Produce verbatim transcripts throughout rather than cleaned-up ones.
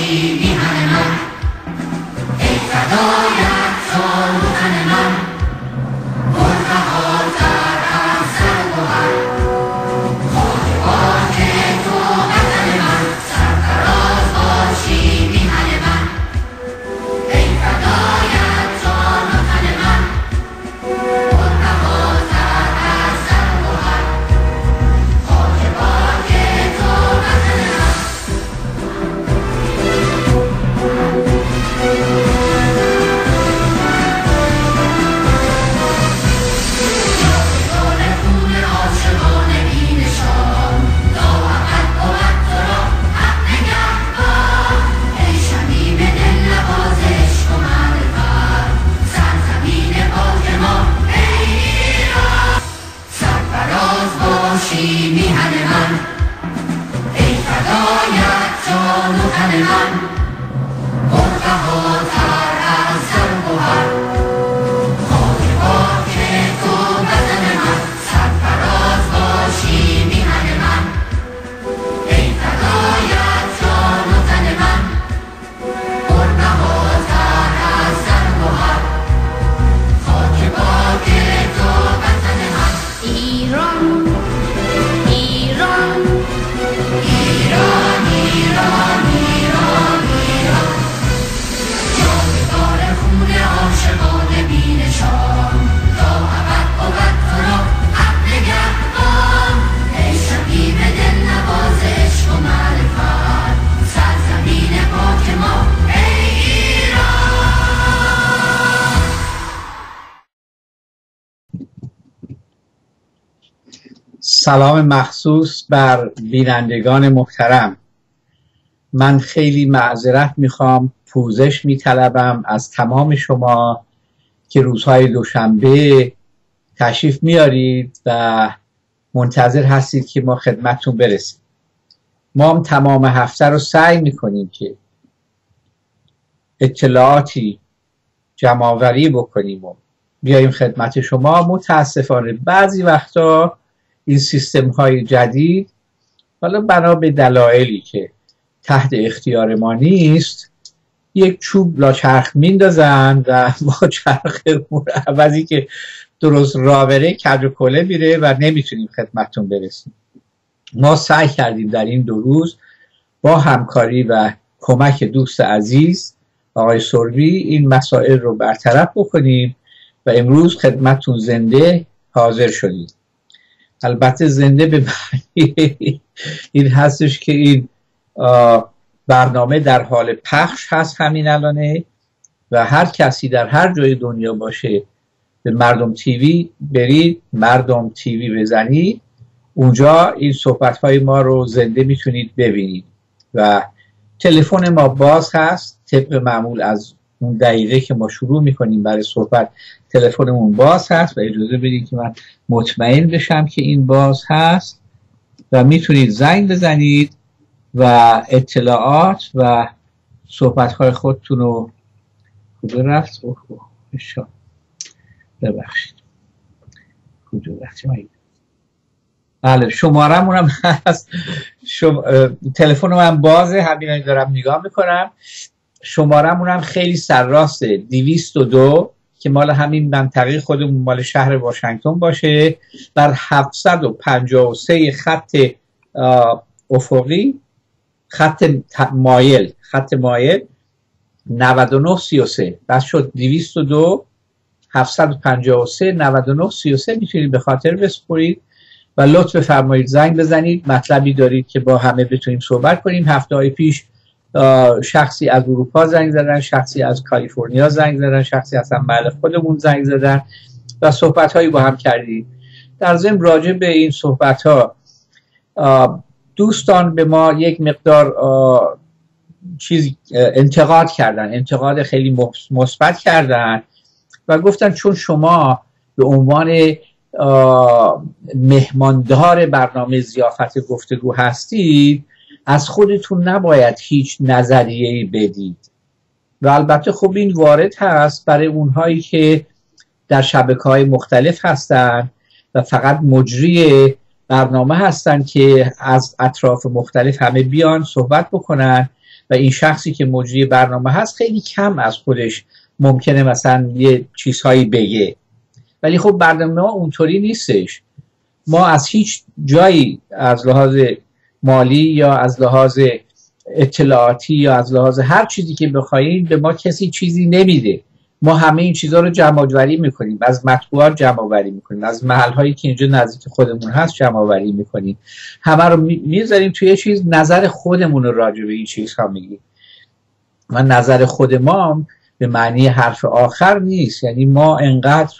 باشی میهن من، ای فدایت جان و تن من، پربهاتر از زر و گوهر، خاک پاک تو وطن من، سرفراز باشی میهن من، ای فدایت جان و تن من، پربهاتر از زر و گوهر، خاک پاک تو وطن من. میهن من، ای فدایت جان و تن من، پربهاتر از زر و گوهر، خاک پاک تو وطن من، سرفراز باشی میهن من، ای فدایت جان و تن من، پربهاتر از زر و گوهر، خاک پاک تو وطن من. ایران ایران ایران ایران ایران، جاودان خون عاشقان بی‌نشان، تا ابد بود تو را حق نگهبان، ای شبیب دلنواز عشق و معرفت، سرزمین پاک ما ای ایران. سلام مخصوص بر بینندگان محترم. من خیلی معذرت میخوام، پوزش میطلبم از تمام شما که روزهای دوشنبه تشریف میارید و منتظر هستید که ما خدمتتون برسیم. ما هم تمام هفته رو سعی میکنیم که اطلاعاتی جمع‌آوری بکنیم و بیاییم خدمت شما. متاسفانه بعضی وقتا این سیستم های جدید، حالا بنا به دلایلی که تحت اختیار ما نیست، یک چوب لاچرخ میندازن و ما چرخ عوضی که درست راه بره کج و کوله میره و نمیتونیم خدمتتون برسیم. ما سعی کردیم در این دو روز با همکاری و کمک دوست عزیز آقای سربی این مسائل رو برطرف بکنیم و امروز خدمتتون زنده حاضر شدیم. البته زنده به معنی این هستش که این برنامه در حال پخش هست همین الانه و هر کسی در هر جای دنیا باشه به مردم تیوی برید، مردم تیوی بزنید، اونجا این صحبت های ما رو زنده میتونید ببینید و تلفن ما باز هست. طبق معمول از اون دقیقه که ما شروع میکنیم برای صحبت تلفنمون باز هست و اجازه بدید که من مطمئن بشم که این باز هست و میتونید زنگ بزنید و اطلاعات و صحبت‌های خودتون رو کجا رفت؟ اوه اوه اشا ببخشید کجا رفت؟ بله شمارمون هم هست. شم... تلفن من بازه، همین دارم نگاه میکنم. شمارمون هم خیلی سرراسته، دویست و دو که مال همین منطقه خودمون مال شهر واشنگتن باشه، بر هفتصد و پنجاه و سه خط افقی، خط مایل، خط مایل نود و نه سی و سه، بس شد دویست و دو هفتصد و پنجاه و سه نود و نه سی و سه. میتونید به خاطر بسپرید و لطف فرمایید زنگ بزنید. مطلبی دارید که با همه بتونیم صحبت کنیم. هفته های پیش شخصی از اروپا زنگ زدن، شخصی از کالیفرنیا زنگ زدن، شخصی از محل خودمون زنگ زدن و صحبت هایی با هم کردیم. در ضمن راجع به این صحبت ها دوستان به ما یک مقدار چیز انتقاد کردن، انتقاد خیلی مثبت کردن و گفتن چون شما به عنوان مهماندار برنامه ضیافت گفتگو هستید از خودتون نباید هیچ نظریه‌ای بدید و البته خب این وارد هست برای اونهایی که در شبکه‌های مختلف هستن و فقط مجری برنامه هستن که از اطراف مختلف همه بیان صحبت بکنن و این شخصی که مجری برنامه هست خیلی کم از خودش ممکنه مثلا یه چیزهایی بگه، ولی خب برنامه ما اونطوری نیستش. ما از هیچ جایی از لحاظ مالی یا از لحاظ اطلاعاتی یا از لحاظ هر چیزی که بخواید به ما کسی چیزی نمیده. ما همه این چیزها رو جمع آوری میکنیم، از مطبوعات جمع آوری میکنیم، از محلهایی که اینجا نزدیک خودمون هست جمع آوری میکنیم، همه رو میذاریم توی یه چیز، نظر خودمون رو راجع به این چیزها میگیم. و نظر خود ما به معنی حرف آخر نیست، یعنی ما انقدر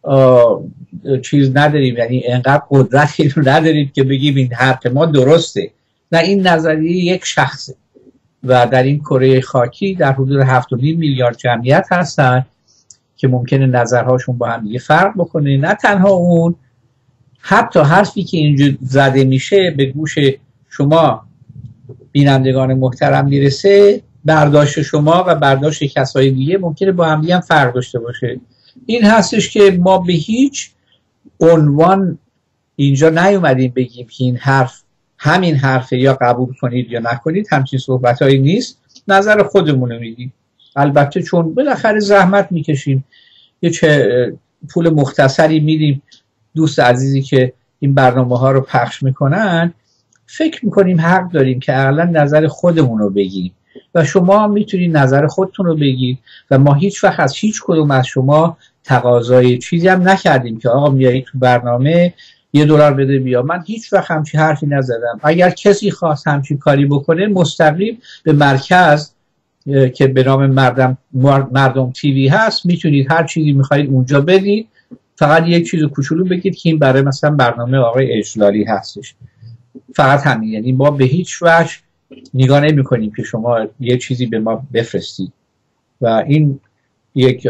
چیز نداریم، یعنی انقدر قدرتی رو نداریم که بگیم این حرف ما درسته. نه، این نظریه یک شخصه و در این کره خاکی در حدود هفت و نیم میلیارد جمعیت هستن که ممکنه نظرهاشون با هم دیگه فرق بکنه. نه تنها اون، حتی حرفی که اینجا زده میشه به گوش شما بینندگان محترم میرسه، برداشت شما و برداشت کسای دیگه ممکنه با هم دیگه هم فرق داشته باشه. این هستش که ما به هیچ عنوان اینجا نیومدیم بگیم که این حرف همین حرفه، یا قبول کنید یا نکنید، همچین صحبتایی نیست. نظر خودمونو میگیم. البته چون بالاخره زحمت میکشیم، یه چه پول مختصری میدیم دوست عزیزی که این برنامه ها رو پخش میکنن، فکر میکنیم حق داریم که اقلا نظر خودمون رو بگیم و شما میتونید نظر خودتون رو بگید و ما هیچ وقت از هیچ کدوم از شما تقاضای چیزی هم نکردیم که آقا میایی تو برنامه یه دلار بده بیا. من هیچ وقت همچین حرفی نزدم. اگر کسی خواست همچین کاری بکنه، مستقیم به مرکز که به نام مردم مردم تیوی هست میتونید هر چیزی میخواید اونجا بدید. فقط یک چیز کوچولو بگید که این برای مثلا برنامه آقای اجلالی هستش، فقط همین. یعنی ما به هیچ وجه نگاه نمی کنیم که شما یه چیزی به ما بفرستید و این یک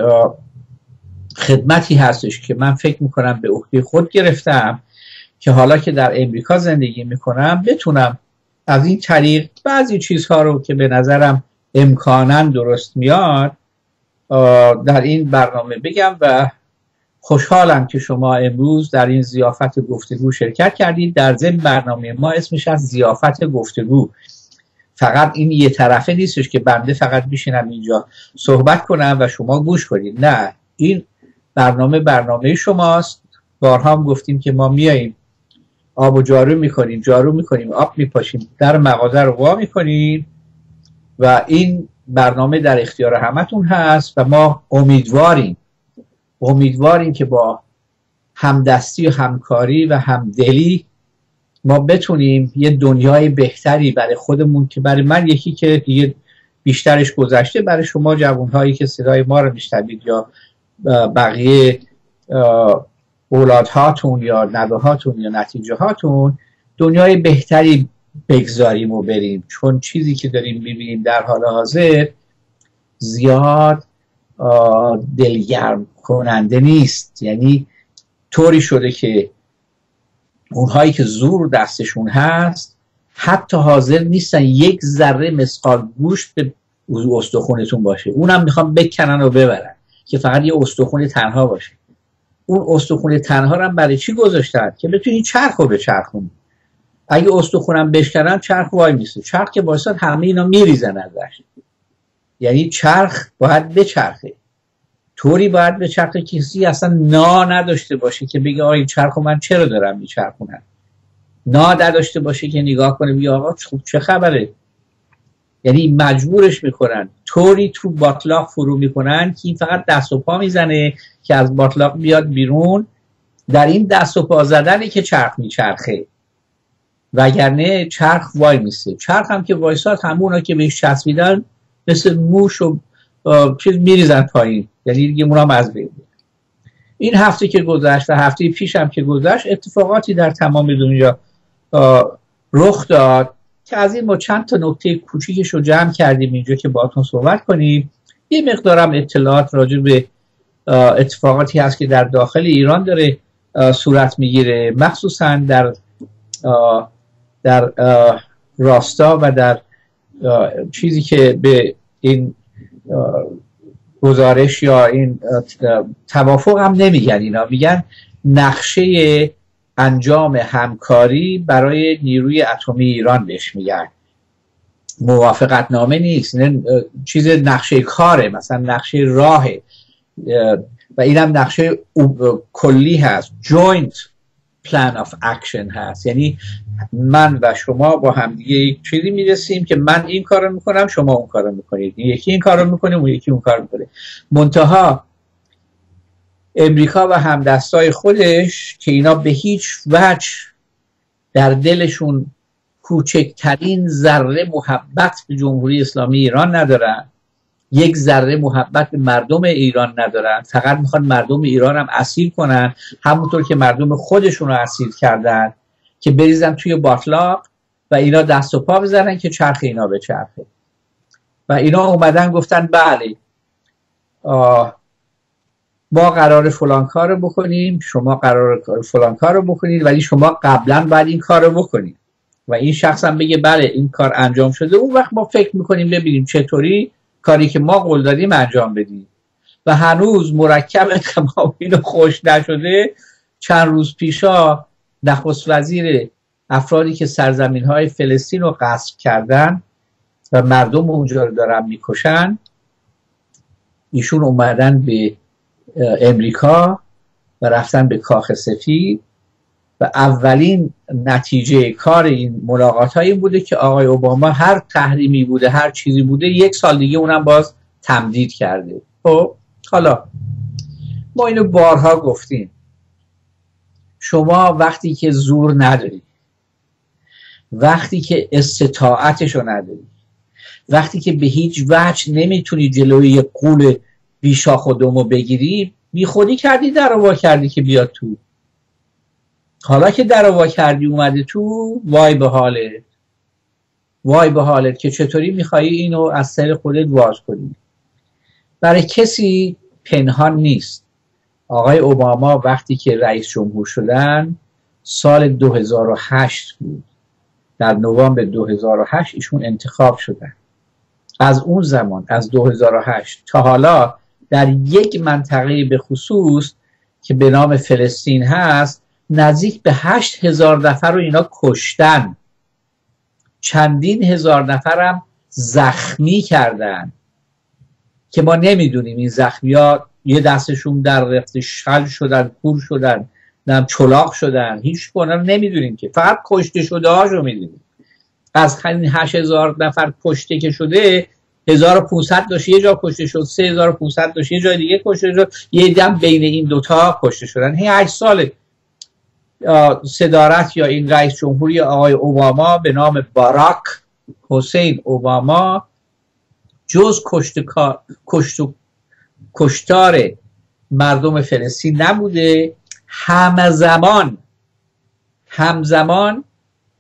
خدمتی هستش که من فکر میکنم به عهده خود گرفتم که حالا که در امریکا زندگی میکنم بتونم از این طریق بعضی چیزها رو که به نظرم امکاناً درست میاد در این برنامه بگم و خوشحالم که شما امروز در این ضیافت گفتگو شرکت کردید. در ضمن برنامه ما اسمش از ضیافت گفتگو. فقط این یه طرفه نیستش که بنده فقط بشینم اینجا صحبت کنم و شما گوش کنید. نه، این برنامه برنامه شماست. بارها هم گفتیم که ما میاییم آب و جارو میکنیم، جارو میکنیم، آب میپاشیم، در مغازه رو وا میکنیم و این برنامه در اختیار همتون هست و ما امیدواریم امیدواریم که با همدستی و همکاری و همدلی ما بتونیم یه دنیای بهتری برای خودمون، که برای من یکی که دیگه بیشترش گذشته، برای شما جوانهایی که صدای ما رو میشنوید یا بقیه اولادهاتون یا نوهاتون یا نتیجه هاتون، دنیای بهتری بگذاریم و بریم. چون چیزی که داریم میبینیم در حال حاضر زیاد دلگرم کننده نیست. یعنی طوری شده که اونهایی که زور دستشون هست حتی حاضر نیستن یک ذره مثقال گوشت به استخونتون باشه، اونم میخوان بکنن و ببرن که فقط یه استخون تنها باشه. اون استخون تنها رو هم برای چی گذاشتن؟ که بتونی چرخ رو بچرخونی. اگه استخونم بشکنن چرخ وای میسته، چرخ که بایستاد همه اینا میریزن ازش. یعنی چرخ باید بچرخه، طوری باید بچرخه که کسی اصلا نا نداشته باشه که بگه آقا این چرخو من چرا دارم میچرخونم، نا نداشته باشه که نگاه کنه بگه آقا خوب چه خبره. یعنی مجبورش میکنن، طوری تو باطلاق فرو میکنن که این فقط دست و پا میزنه که از باطلاق بیاد بیرون. در این دست و پا زدنه که چرخ میچرخه، وگرنه چرخ وای میسته. چرخ هم که وایساد همونا که بهش چسبیدن مثل موش و چیز میریزن پایین، یعنی دیگه اونام از بین. این هفته که گذشت و هفته پیش هم که گذشت اتفاقاتی در تمام دنیا رخ داد که از این ما چند تا نکته کوچیکش رو جمع کردیم اینجا که باهاتون صحبت کنیم. یه مقدارم اطلاعات راجع به اتفاقاتی هست که در داخل ایران داره صورت میگیره، مخصوصا در در راستا و در چیزی که به این گزارش یا این توافق هم نمیگن، اینا میگن نقشه انجام همکاری برای نیروی اتمی ایران بهش میگن. موافقت نامه نیست، این چیز نقشه کاره، مثلا نقشه راهه و اینم نقشه کلی هست، joint plan of action هست. یعنی من و شما با هم دیگه یک چیزی میرسیم که من این کارو میکنم، شما اون کارو میکنید، یکی این کارو میکنه اون یکی اون کارو میکنه. منتها امریکا و همدستای خودش که اینا به هیچ وجه در دلشون کوچکترین ذره محبت به جمهوری اسلامی ایران ندارن، یک ذره محبت به مردم ایران ندارن، فقط میخوان مردم ایران هم اسیر کنن، همونطور که مردم خودشون رو اسیر کردن که بریزن توی باطلاق و اینا دست و پا بزنن که چرخ اینا به چرخه. و اینا اومدن گفتن بله ما قرار فلان کارو بکنیم، شما قرار فلان کارو بکنید، ولی شما قبلا باید این کارو بکنید. و این شخص هم بگه بله این کار انجام شده، اون وقت ما فکر میکنیم ببینیم چطوری کاری که ما قول دادیم انجام بدیم. و هنوز مرکب تمام اینو خوش نشده. چند روز پیشا نخست وزیر افرادی که سرزمین های فلسطین رو غصب کردن و مردم اونجا رو دارن میکشن، ایشون اومدن به امریکا و رفتن به کاخ سفید و اولین نتیجه کار این ملاقات هایی بوده که آقای اوباما هر تحریمی بوده هر چیزی بوده یک سال دیگه اونم باز تمدید کرده. خب حالا ما اینو بارها گفتیم، شما وقتی که زور نداری، وقتی که استطاعتشو نداری، وقتی که به هیچ وجه نمیتونی جلوی قول بیشاخ و دمو بگیری، بی خودی کردی در وا کردی که بیاد تو. حالا که در وا کردی اومده تو، وای به حالت، وای به حالت که چطوری میخوایی اینو از سر خودت واز کنی. برای کسی پنهان نیست آقای اوباما وقتی که رئیس جمهور شدن سال دو هزار و هشت بود، در نوامبر دو هزار و هشت ایشون انتخاب شدن. از اون زمان از دو هزار و هشت تا حالا در یک منطقه به خصوص که به نام فلسطین هست نزدیک به هشت هزار نفر رو اینا کشتن، چندین هزار نفرم زخمی کردن که ما نمیدونیم این زخمی ها یه دستشون در رفته شل شدن، کور شدن، نم چلاق شدن، هیچ کنه رو نمیدونیم که فقط کشته شده هاش رو میدونیم. از همین هشت هزار نفر کشته که شده هزار و پانصد داشت یه جا کشته شد، سه هزار و پانصد داشت یه جای دیگه کشته شد، یه دم بین این دوتا کشته شدن. هی هشت سال صدارت یا این رئیس جمهوری آقای اوباما به نام باراک حسین اوباما جز کشت کشت کشتار مردم فلسطین نبوده، همزمان همزمان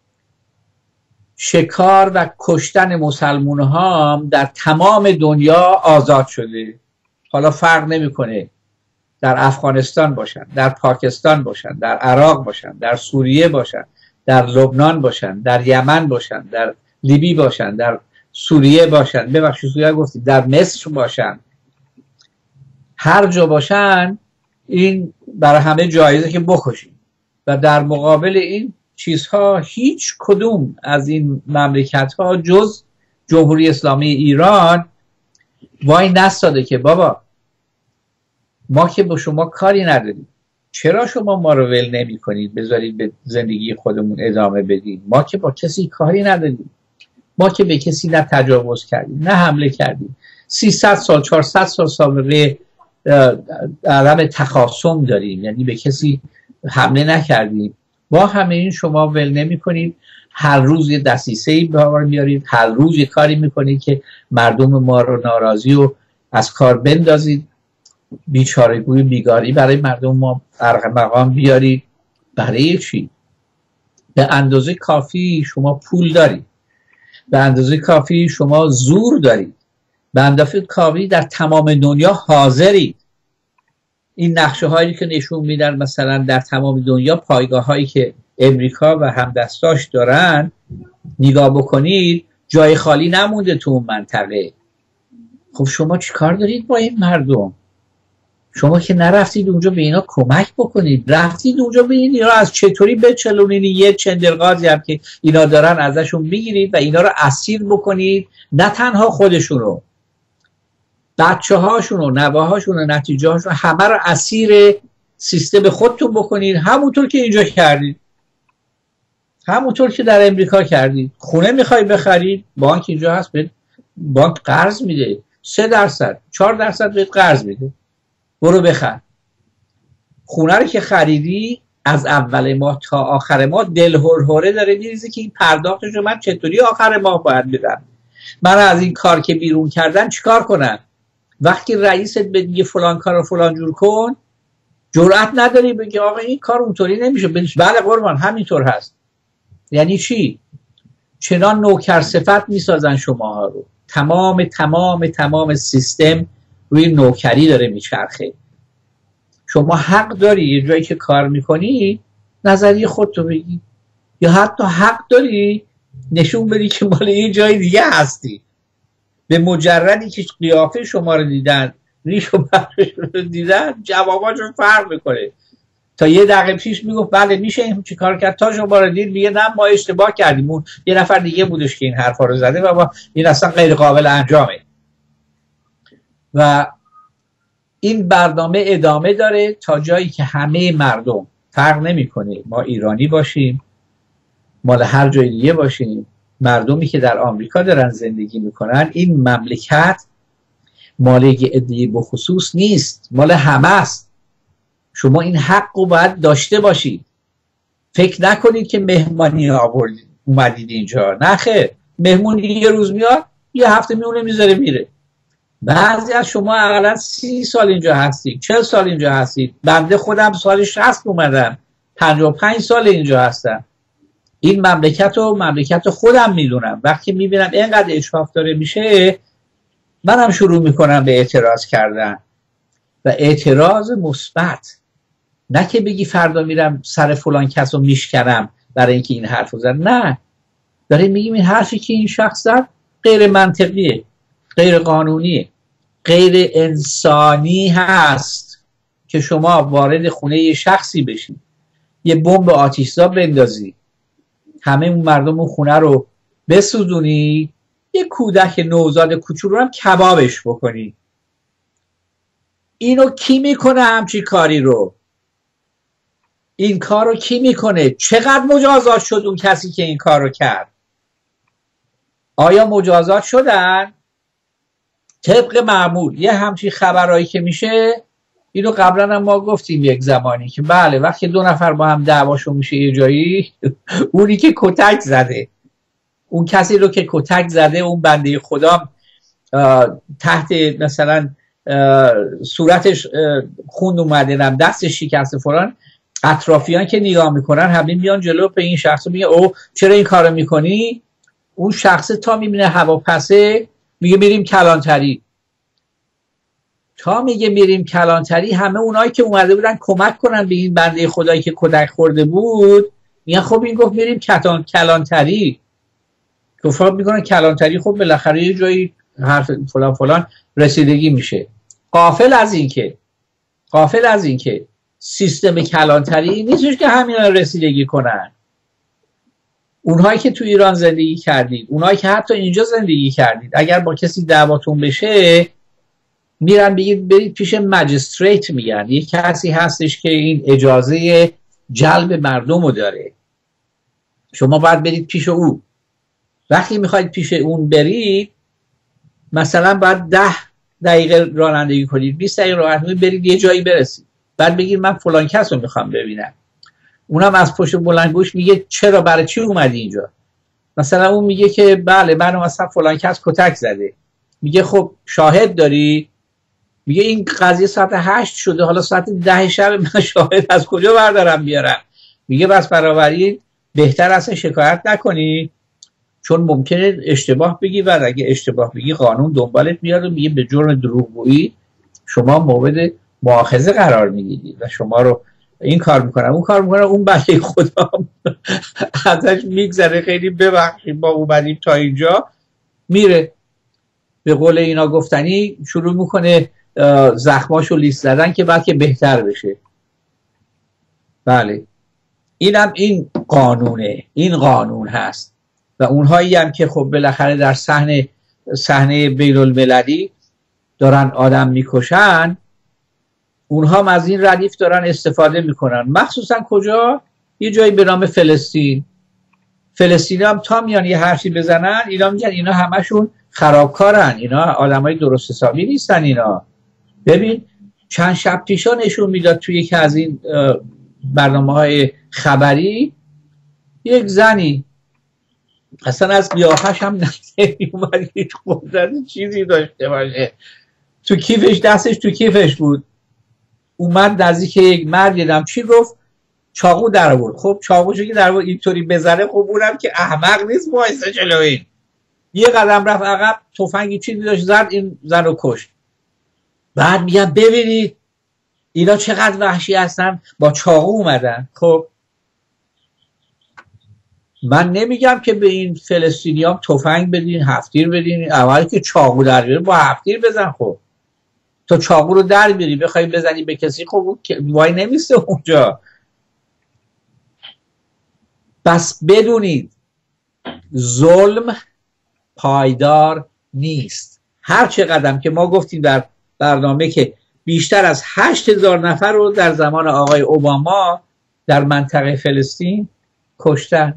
شکار و کشتن مسلمان ها هم در تمام دنیا آزاد شده. حالا فرق نمیکنه در افغانستان باشن، در پاکستان باشن، در عراق باشن، در سوریه باشن، در لبنان باشن، در یمن باشن، در لیبی باشن، در سوریه باشن، ببخشید سوریه گفتید، در مصر باشن، هر جا باشن این برای همه جایزه که بکشید. و در مقابل این چیزها هیچ کدوم از این مملکت ها جز جمهوری اسلامی ایران وای نستاده که بابا ما که با شما کاری نداریم، چرا شما ما رو ول نمی کنید بذارید به زندگی خودمون ادامه بدیم، ما که با کسی کاری نداریم، ما که به کسی نه تجاوز کردیم نه حمله کردیم، سیصد سال چهارصد سال سابقه عدم تخاصم داریم، یعنی به کسی حمله نکردیم. با همه این شما ول نمی کنید، هر روز یه دسیسه‌ای به کار میارید، هر روز یه کاری میکنید که مردم ما رو ناراضی و از کار بندازید، بیچارگوی بیگاری برای مردم ما ارمغان بیارید. برای چی؟ به اندازه کافی شما پول دارید، به اندازه کافی شما زور دارید، به اندازه کافی در تمام دنیا حاضرید. این نقشه هایی که نشون میدن مثلا در تمام دنیا پایگاه هایی که امریکا و همدستاش دارن، نگاه بکنید جای خالی نمونده تو اون منطقه. خب شما چی کار دارید با این مردم؟ شما که نرفتید اونجا به اینا کمک بکنید، رفتید اونجا به اینا از چطوری بچلونید، یه چندرغازی هم که اینا دارن ازشون بگیرید و اینا رو اسیر بکنید، نه تنها خودشونو، بچه هاشونو، نوه هاشونو، نتیجه هاشونو، همه رو اسیر سیستم خودتون بکنید، همونطور که اینجا کردید، همونطور که در امریکا کردید. خونه میخوای بخرید، بانک اینجا هست، بهت بانک قرض میده، سه درصد چهار درصد بهت قرض میده، برو بخر. خونه رو که خریدی از اول ماه تا آخر ماه دل هرهره داره میریزه که این پرداختش رو من چطوری آخر ماه باید بدم، من از این کار که بیرون کردن چیکار کنم؟ وقتی رئیست به میگه فلان کار رو فلان جور کن، جرأت نداری بگی آقا این کار اونطوری نمیشه. بله قربان همینطور هست. یعنی چی؟ چنان نوکر صفت میسازن شماها رو، تمام تمام تمام سیستم روی نوکری داره میچرخه. شما حق داری یه جایی که کار میکنی نظریه خودتو بگی، یا حتی حق داری نشون بدی که مال یه جای دیگه هستی. به مجردی که قیافه شما رو دیدن، ریش و بخششون رو دیدن، جواباشون فرق میکنه. تا یه دقیقه پیش میگفت بله میشه این چی کار کرد، تا شما رو دید میگه نه ما اشتباه کردیم، اون یه نفر دیگه بودش که این حرفا رو زده و این اصلا غیر قابل انجامه. و این برنامه ادامه داره تا جایی که همه مردم، فرق نمیکنه ما ایرانی باشیم، مال هر جای دیگه باشیم، مردمی که در آمریکا دارن زندگی میکنن، این مملکت مال یه عده‌ای بخصوص نیست، مال همه است. شما این حق رو باید داشته باشید. فکر نکنید که مهمانی آوردید اومدید اینجا، نه خیر، مهمون یه روز میاد یه هفته میونه میذاره میره. بعضی از شما اقلا سی سال اینجا هستید، چل سال اینجا هستید، بنده خودم سال شصت اومدم، پنجاه و پنج سال اینجا هستم. این مملکت رو مملکت خودم میدونم. وقتی میبینم اینقدر اشراف داره میشه، منم شروع میکنم به اعتراض کردن و اعتراض مثبت، نه که بگی فردا میرم سر فلان کس رو میشکنم برای اینکه این حرف رو زد. نه، داره میگیم این حرفی که این شخص زد غیر منطقیه، غیر قانونیه، غیر انسانی هست که شما وارد خونه یه شخصی بشید، یه بمب آتش‌زا بندازی، همه اون مردم اون خونه رو بسوزونی، یه کودک نوزاد کوچولو رو هم کبابش بکنی. اینو کی میکنه همچی کاری رو؟ این کار رو کی میکنه؟ چقدر مجازات شد اون کسی که این کار رو کرد؟ آیا مجازات شدن؟ طبق معمول یه همچی خبرهایی که میشه، اینو قبلا هم ما گفتیم یک زمانی که بله وقتی دو نفر با هم دعواشون میشه یه جایی، اونی که کتک زده، اون کسی رو که کتک زده، اون بنده خدا تحت مثلا صورتش خون اومده، نم دستش شکسته فلان، اطرافیان که نگاه میکنن همین میان جلو به این شخص میگه او چرا این کارو میکنی؟ اون شخص تا میبینه هواپسه میگه میریم کلانتری. تا میگه میریم کلانتری، همه اونایی که اومده بودن کمک کنن به این بنده خدایی که کتک خورده بود میگن خب این گفت میریم کلانتری. گفت میکنن کلانتری، خب بالاخره یه جایی حرف فلان فلان رسیدگی میشه. غافل از این که غافل از این که سیستم کلانتری نیستش که همین رسیدگی کنن. اونهایی که تو ایران زندگی کردید، اونهایی که حتی اینجا زندگی کردید، اگر با کسی دعواتون بشه میرن بگید برید پیش مجستریت، میگن یک کسی هستش که این اجازه جلب مردم رو داره، شما باید برید پیش او. وقتی میخواید پیش اون برید، مثلا باید ده دقیقه رانندگی کنید، بیست دقیقه رانندگی برید یه جایی برسید، بعد بگید من فلان کس رو میخوام ببینم. اونم از پشت بلندگوش میگه چرا، برای چی اومدی اینجا؟ مثلا اون میگه که بله منو مثلا فلان کس کتک زده. میگه خب شاهد داری؟ میگه این قضیه ساعت هشت شده، حالا ساعت ده شب، من شاهد از کجا بردارم بیارم؟ میگه بس برابری بهتر اصلا شکایت نکنی، چون ممکنه اشتباه بگی و اگه اشتباه بگی قانون دنبالت میاد و میگه به جرم دروغگویی شما مورد مؤاخذه قرار میگیری و شما رو این کار میکنن اون کار میکنن. اون بنده خدا ازش میگذره، خیلی ببخشید ما اومدیم تا اینجا، میره به قول اینا گفتنی شروع میکنه زخماشو لیست زدن که بعد که بهتر بشه. بله اینم این قانونه، این قانون هست. و اونهایی هم که خب بالاخره در صحنه صحنه بین المللی دارن آدم میکشن، اونها هم از این ردیف دارن استفاده میکنن. مخصوصا کجا؟ یه جایی به نام فلسطین. فلسطینی هم تا میان یه حرفی بزنن اینا میگن اینا همشون خرابکارن، اینا آدمای درست حسابی نیستن اینا. ببین چند شب پیشا نشون میداد توی یکی از این برنامه های خبری یک زنی اصلا از قیافش هم نمیومد هیچ قدرت چیزی داشته باشه، تو کیفش، دستش تو کیفش بود، اومد نزدیک یک مرد، دیدم چی گفت؟ چاقو در آورد. خب چاقوشو که در آورد اینطوری بزنه، خب اونم که احمق نیست وایسه جلو این، یه قدم رفت عقب، تفنگی چیزی داشت زد، این زن رو کشت. بعد میگم ببینید اینا چقدر وحشی هستن، با چاقو اومدن. خب من نمیگم که به این فلسطینیام تفنگ بدین، هفتیر بدین، اولی که چاقو در بیاره با هفتیر بزن. خب تو چاقو رو در بیاری بخوای بزنی به کسی، خب وای نمیسته اونجا. بس بدونید ظلم پایدار نیست. هر چه قدم که ما گفتیم در برنامه که بیشتر از هشت هزار نفر رو در زمان آقای اوباما در منطقه فلسطین کشتن،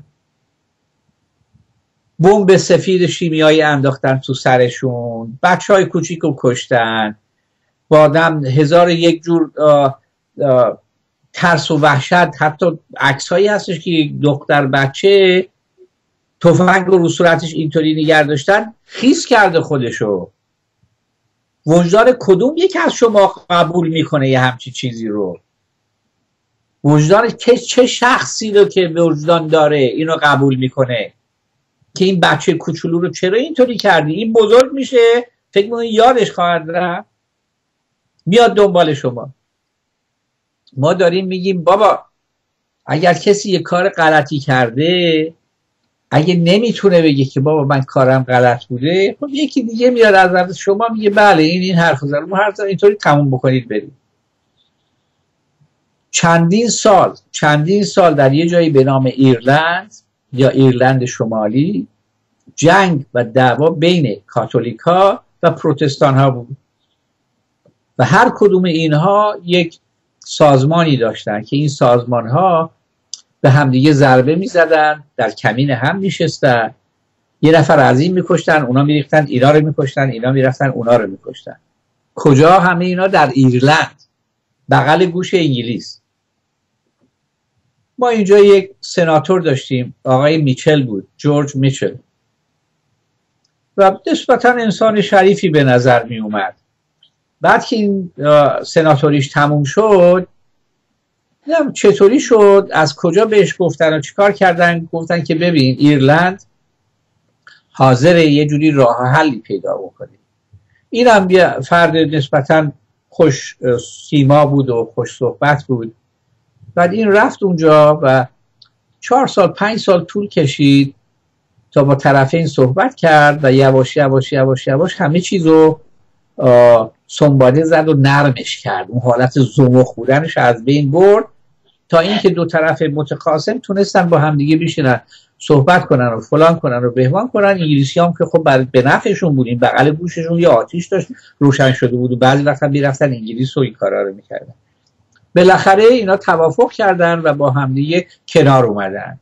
بمب سفید شیمیایی انداختن تو سرشون، بچه های کوچیک رو کشتن، با آدم هزار یک جور آه آه ترس و وحشت. حتی عکس هایی هستش که یک دختر بچه تفنگ رو رو صورتش اینطوری نگه داشتن، خیس کرده خودشو. وجدان کدوم یک از شما قبول میکنه یه همچی چیزی رو؟ وجدان چه شخصی رو که وجدان داره اینو قبول میکنه که این بچه کوچولو رو چرا اینطوری کردی؟ این بزرگ میشه فکر میکنه یادش خواهد رفت، میاد دنبال شما. ما داریم میگیم بابا اگر کسی یه کار غلطی کرده، اگه نمیتونه بگه که بابا من کارم غلط بوده، خب یکی دیگه میاد از شما میگه بله این این حرفو زد، ما حرف اینطوری تموم بکنید برید. چندین سال چندین سال در یه جایی به نام ایرلند یا ایرلند شمالی جنگ و دعوا بین کاتولیکا و پروتستان ها بود و هر کدوم اینها یک سازمانی داشتن که این سازمان ها به همدیگه ضربه می زدن، در کمین هم می شستن، یه نفر از این می کشتن، اونا می ریختن اینا رو می کشتن، اینا می رفتن اونا رو می کشتن. کجا؟ همه اینا در ایرلند، بغل گوش انگلیس. ما اینجا یک سناتور داشتیم، آقای میچل بود، جورج میچل، و نسبتا انسان شریفی به نظر می اومد. بعد که این سناتوریش تموم شد، نمیدونم چطوری شد، از کجا بهش گفتن و چیکار کردن، گفتن که ببین ایرلند حاضر یه جوری راه حلی پیدا بکنه. این هم یه فرد نسبتا خوش سیما بود و خوش صحبت بود. بعد این رفت اونجا و چهار سال پنج سال طول کشید تا با طرفین صحبت کرد و یواش یواش یواش یواش همه چیزو سنباده زد و نرمش کرد، اون حالت زمخ بودنش از بین برد تا اینکه دو طرف متخاصم تونستن با هم دیگه بشینن صحبت کنن و فلان کنن و بهمان کنن. انگلیسی هم که خب به نفعشون بود، این بغل گوششون یه آتیش داشت روشن شده بود و بعضی وقتا میرفتن انگلیس و این کارا رو میکردن. بالاخره اینا توافق کردن و با هم دیگه کنار اومدن.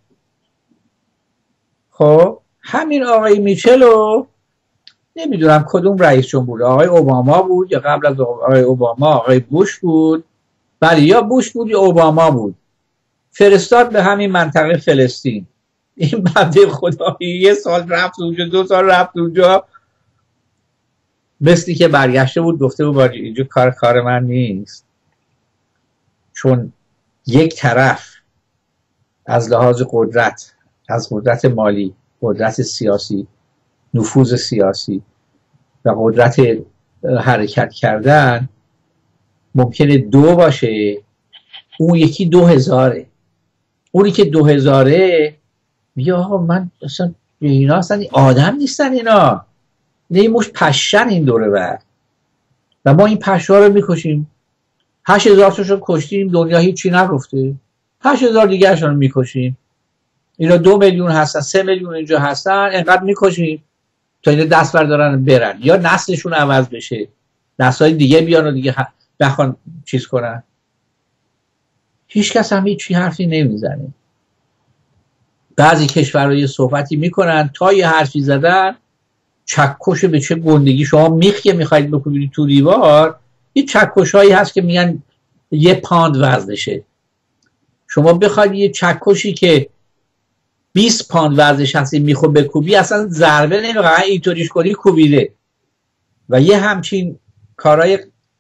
خب همین آقای میچلو نمیدونم کدوم رئیس جمهور، آقای اوباما بود یا قبل از آقای اوباما آقای بوش بود، بله یا بوش بود یا اوباما بود، فرستاد به همین منطقه فلسطین. این بنده خدا یه سال رفت اونجا، دو سال رفت اونجا، مثلی که برگشته بود گفته بود اینجا کار کار من نیست. چون یک طرف از لحاظ قدرت، از قدرت مالی، قدرت سیاسی، نفوذ سیاسی و قدرت حرکت کردن ممکنه دو باشه، اون یکی دو هزاره. اونی که دو هزاره میگه آقا من اصلا اینا اصلا آدم نیستن، اینا اینا مش پشن این دوره بر. و ما این پشه ها رو میکشیم. هشت هزار تاشون کشتیم، دنیا هیچی نگفته. هشت هزار دیگه رو میکشیم. اینا دو میلیون هستن، سه میلیون اینجا هستن، اینقدر میکشیم تا اینا دست بردارن برن یا نسلشون عوض بشه، نسل‌های دیگه بیان و دیگه بخوان چیز کنن. هیچ کس هم هیچی حرفی نمیزنه. بعضی کشورهای صحبتی میکنن، تا یه حرفی زدن چکش به چه گندگی. شما میخ که میخواید بکنید تو دیوار، یه چکش هایی هست که میگن یه پاند وزنشه. شما بخواید یه چکشی که بیست پاند وزنش هستی میخواد بکوبی، اصلا ضربه نمیخواد، اینطوریش کنی کوبیده. و یه همچین کارهای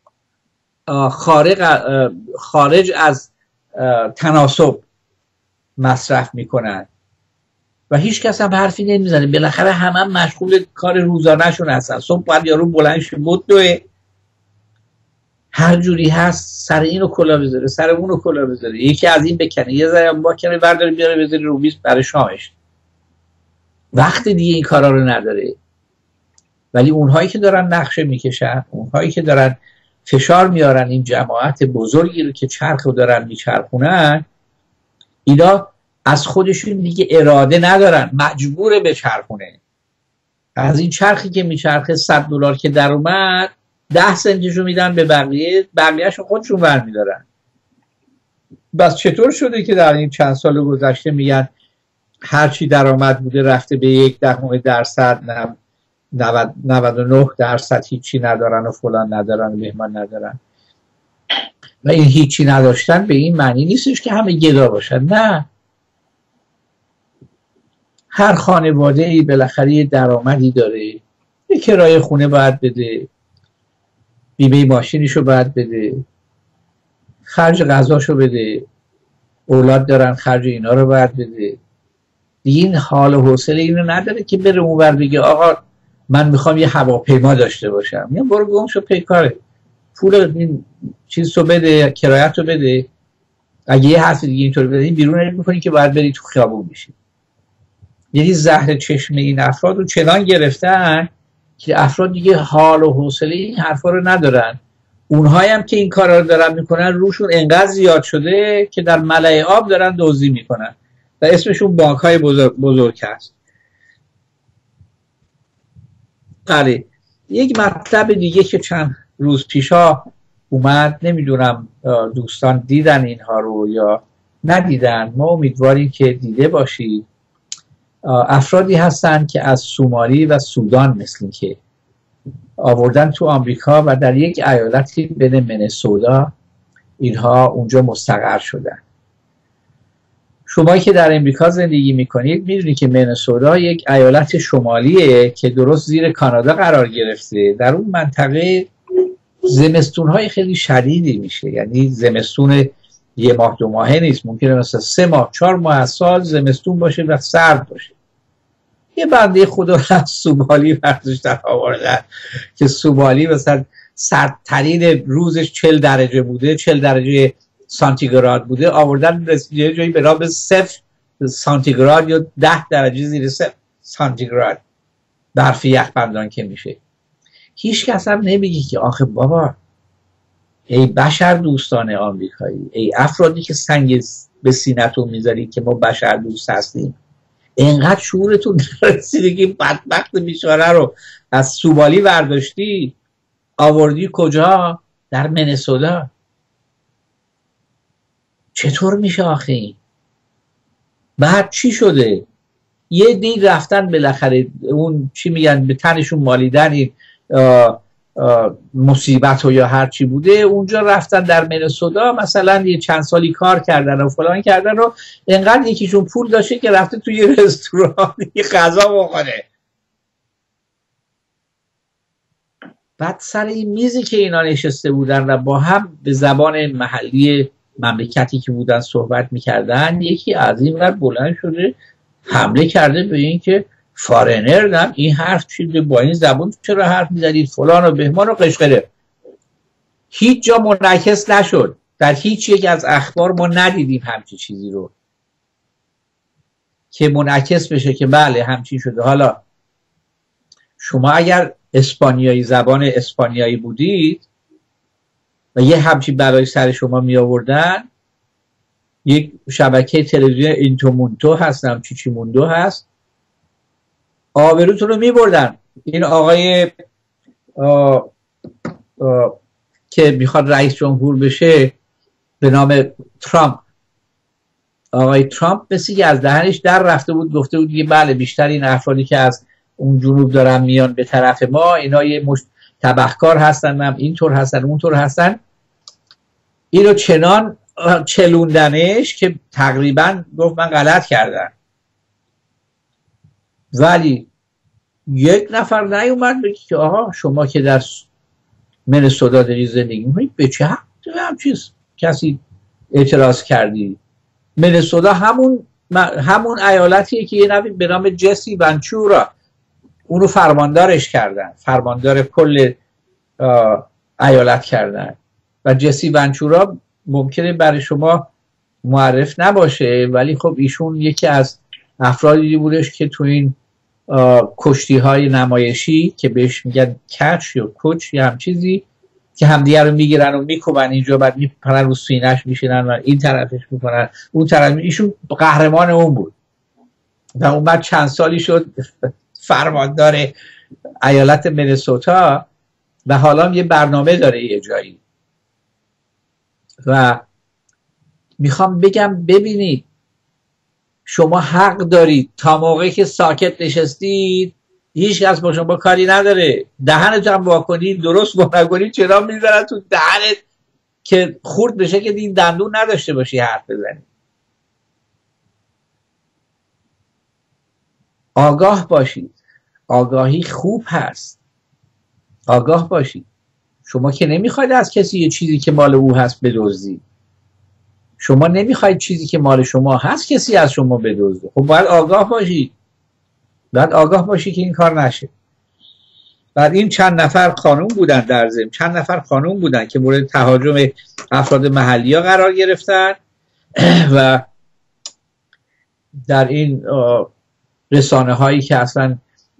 خارج خارج از تناسب مصرف میکنن و هیچ کس هم حرفی نمیزنه. بالاخره همه هم مشغول کار روزانه‌شون هستن. صبح باید یارو بلند شه بدوه، هر جوری هست سر اینو کلا بذاره، سر اونو کلا بذاره، یکی از این بکنه، یه ذره با کنه برداره بیاره بذاره رو میز برای شامش. وقت دیگه این کارا رو نداره. ولی اونهایی که دارن نقشه میکشن، اونهایی که دارن فشار میارن این جماعت بزرگی رو که چرخ رو دارن میچرخونن، اینا از خودشون دیگه اراده ندارن، مجبور به چرخونه. از این چرخی که میچرخه صد دلار که در اومد، ده سنتشو میدن به بقیه، بقیهشو خودشون برمیدارن. بس چطور شده که در این چند سال گذشته میگن هرچی درآمد بوده رفته به یک دهم درصد، نود و نه درصد هیچی ندارن و فلان ندارن و مهمان ندارن. و این هیچی نداشتن به این معنی نیستش که همه گدا باشن، نه. هر خانواده ای بالاخره درآمدی داره، یه کرایه خونه باید بده، بیمه ماشینشو باید بده، خرج غذاشو بده، اولاد دارن خرج اینا رو باید بده. این حال و حوصله اینو نداره که بره اونور بگه آقا من میخوام یه هواپیما داشته باشم. یا برو گم شو پی کاره، پول این چیز رو بده، کرایت رو بده. اگه یه حرف دیگه اینطور بده بیرون میکنی که باید بری تو خیابون بشی. یعنی زهر چشم این افراد رو چنان گرفتن که افراد دیگه حال و حوصله این حرفا رو ندارن. اونهایی هم که این کارا رو دارن میکنن روشون انقدر زیاد شده که در ملأ آب دارن دزدی میکنن و اسمشون بانک‌های بزرگ, بزرگ هست. بله، یک مطلب دیگه که چند روز پیشا اومد، نمیدونم دوستان دیدن اینها رو یا ندیدن، ما امیدواریم که دیده باشید. افرادی هستن که از سومالی و سودان مثل که آوردن تو آمریکا و در یک ایالتی بین منسوتا اینها اونجا مستقر شدن. شما که در امریکا زندگی میکنید میدونید که منسوتا یک ایالت شمالیه که درست زیر کانادا قرار گرفته. در اون منطقه زمستونهای خیلی شدیدی میشه، یعنی زمستون یه ماه دو ماهه نیست، ممکنه مثلا سه ماه چهار ماه از سال زمستون باشه و سرد باشه. یه بنده خدا از سومالی برداشتن آوردن که سومالی مثلا سردترین روزش چهل درجه بوده، چهل درجه سانتیگراد بوده، آوردن رسیده جایی به نام صفر سانتیگراد یا ده درجه زیر صفر سانتیگراد برف یخبندان که میشه. هیچ کس هم نمیگه که آخه بابا ای بشر دوستان آمریکایی، ای افرادی که سنگ به سینتون میذارید که ما بشر دوست هستیم، اینقدر شعورتون رسیده که بدبخت بیچاره رو از سومالی برداشتی آوردی کجا؟ در منسوتا. چطور میشه آخه این؟ بعد چی شده؟ یه دی رفتن بالاخره اون چی میگن به تنشون مالیدن این مصیبت و یا هر چی بوده، اونجا رفتن در منسوتا مثلا یه چند سالی کار کردن و فلان کردن و اینقدر یکیشون پول داشته که رفته توی یه رستوران یه غذا بخوره. بعد سر این میزی که اینا نشسته بودن و با هم به زبان محلی مملکتی که بودن صحبت میکردن، یکی از این ور بلند شده حمله کرده به این که فارنر، این حرف چیده با این زبان چرا حرف میزنید فلان و بهمان و قشقره. هیچ جا منعکس نشد، در هیچ یک از اخبار ما ندیدیم همچین چیزی رو که منعکس بشه که بله همچین شده. حالا شما اگر اسپانیایی زبان اسپانیایی بودید و یه همچین بلای سر شما می آوردن، یک شبکه تلویزیون اینتومونتو هست، چی چی موندو هست، آبروتون رو می بردن. این آقای آه آه که میخواد رئیس جمهور بشه به نام ترامپ، آقای ترامپ مثل که از دهنش در رفته بود، گفته بود که بله بیشتر این افرادی که از اون جنوب دارن میان به طرف ما اینا یه مش تبهکار هستن، هم اینطور هستن اونطور هستن. اینو چنان چلوندنش که تقریبا گفت من غلط کردم. ولی یک نفر نیومد بگه که آها شما که در منسوتا داری زندگی می‌کنید به چه حق هم چیز کسی اعتراض کردی؟ منسوتا همون همون ایالتیه که یه نفر به نام جسی ونچورا اونو فرماندارش کردن، فرماندار کل ایالت کردن. و جسی ونچورا ممکنه برای شما معرف نباشه، ولی خب ایشون یکی از افرادی بودش که تو این کشتی های نمایشی که بهش میگن کچ یا کوچ یا هم چیزی که همدیگه رو میگیرن و میکوبن اینجا، بعد میپرن رو سینه‌اش میشینن و این طرفش میکنن اون طرف، ایشون قهرمان اون بود و اون بعد چند سالی شد فرماندار ایالت منسوتا و حالا یه برنامه داره یه جایی. و میخوام بگم ببینید شما حق دارید تا موقعی که ساکت نشستید هیچ کس با شما کاری نداره. دهنت هم واکنید درست با نکنید چرا میذارن تو دهنت که خورد بشه که این دندون نداشته باشی حرف بزنی. آگاه باشید، آگاهی خوب هست، آگاه باشید. شما که نمیخواید از کسی یه چیزی که مال او هست بدزدید، شما نمیخواید چیزی که مال شما هست کسی از شما بدزده. خب باید آگاه باشید، باید آگاه باشی که این کار نشه. بعد این چند نفر خانوم بودن، در ضمن چند نفر خانوم بودن که مورد تهاجم افراد محلی ها قرار گرفتن و در این رسانه هایی که اصلا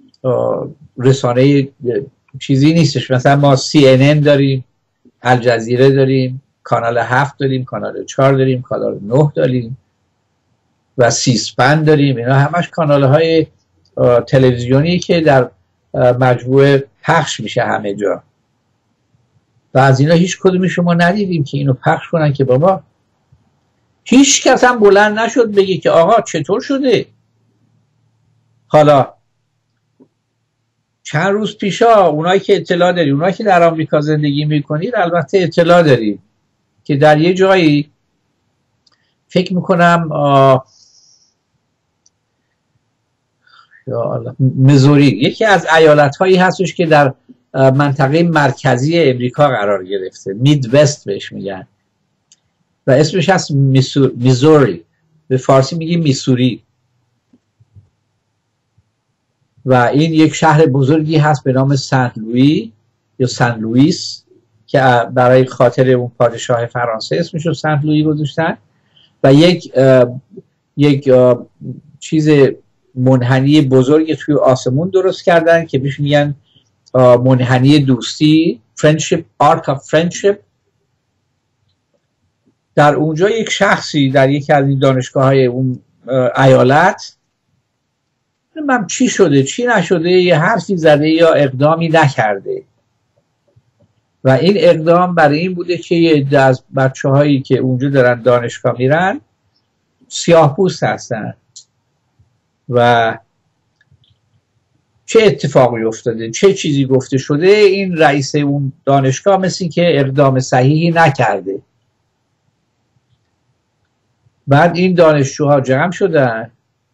رسانه چیزی نیستش، مثلا ما سی ان ان داریم، الجزیره داریم، کانال هفت داریم، کانال چهار داریم، کانال نه داریم و سیسپن داریم. اینا همش کانال های تلویزیونی که در مجموعه پخش میشه همه جا و از اینا هیچ کدومی شما ندیدیم که اینو پخش کنن که بابا هیچ کس هم بلند نشد بگه که آقا چطور شده. حالا چند روز پیشا اونایی که اطلاع داری، اونایی که در آمریکا زندگی میکنید البته اطلاع دارید که در یه جایی فکر میکنم میزوری یکی از ایالت هایی هستش که در منطقه مرکزی امریکا قرار گرفته، مید وست بهش میگن و اسمش هست میزوری، به فارسی میگیم میسوری. و این یک شهر بزرگی هست به نام سنت لویی یا سن لوئیس که برای خاطر اون پادشاه فرانسه اسمش رو سنت لویی گذاشتن و یک یک چیز منحنی بزرگ توی آسمون درست کردن که بهش میگن منحنی دوستی، friendship arc of friendship. در اونجا یک شخصی در یکی از این دانشگاه های اون ایالت، من چی شده چی نشده، یه حرفی زده یا اقدامی نکرده و این اقدام برای این بوده که یه عده از بچه هایی که اونجا دارن دانشگاه میرن سیاه پوست هستن و چه اتفاقی افتاده، چه چیزی گفته شده، این رئیس اون دانشگاه مثل که اقدام صحیحی نکرده. بعد این دانشجوها جمع شدن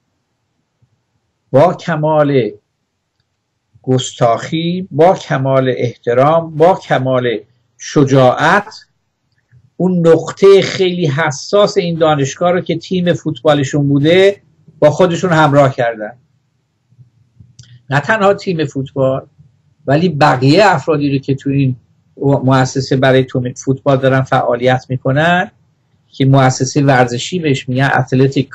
با کمال گستاخی، با کمال احترام، با کمال شجاعت اون نقطه خیلی حساس این دانشگاه رو که تیم فوتبالشون بوده با خودشون همراه کردن. نه تنها تیم فوتبال ولی بقیه افرادی رو که تو این مؤسسه برای فوتبال دارن فعالیت میکنن که مؤسسه ورزشی بهش میگن اتلتیک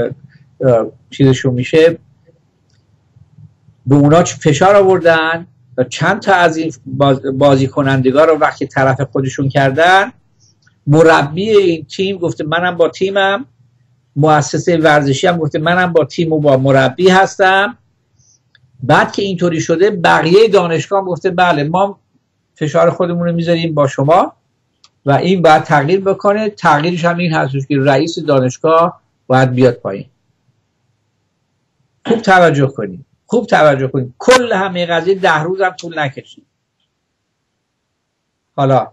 چیزشون میشه، به اونا فشار آوردن و چند تا از این بازی کنندگان رو وقتی طرف خودشون کردن، مربی این تیم گفته منم با تیمم، مؤسسه ورزشی هم گفته منم با تیم و با مربی هستم. بعد که اینطوری شده بقیه دانشگاه هم گفته بله ما فشار خودمون رو میذاریم با شما و این باید تغییر بکنه. تغییرش هم این هستش که رئیس دانشگاه باید بیاد پایین. خوب توجه کنید، خوب توجه کنید. کل همه قضیه ده روز هم طول نکشید. حالا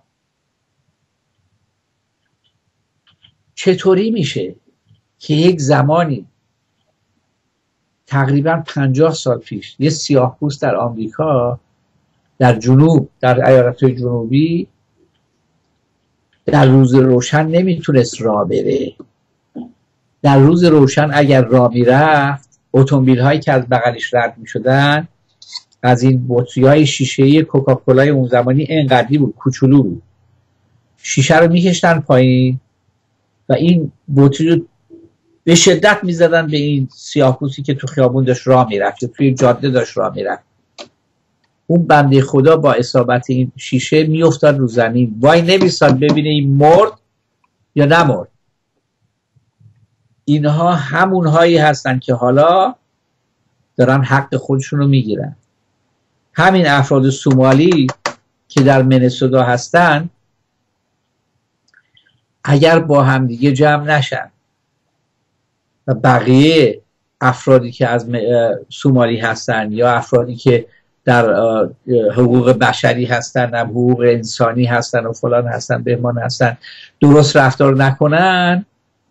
چطوری میشه که یک زمانی تقریبا پنجاه سال پیش یه سیاه‌پوست در آمریکا در جنوب، در ایالت‌های جنوبی، در روز روشن نمیتونست راه بره. در روز روشن اگر راه میرفت، اتومبیل هایی که از بغلش رد میشدن از این بطری های شیشه‌ای کوکاکولای اون زمانی اینقدری بود، کوچولو بود، شیشه رو میکشتن پایین و این بطری رو به شدت میزدن به این سیاه‌پوستی که تو خیابون داشت راه میرفت یا توی جاده داشت راه میرفت. اون بنده خدا با اصابت این شیشه میافتاد رو زمین، وای نمیستاد ببینه این مرد یا نمرد. اینها همون هایی هستن که حالا دارن حق خودشون رو میگیرن. همین افراد سومالی که در منسوتا هستن اگر با همدیگه جمع نشن و بقیه افرادی که از سومالی هستن یا افرادی که در حقوق بشری هستن، حقوق انسانی هستن و فلان هستن، بهمان هستن، درست رفتار نکنن،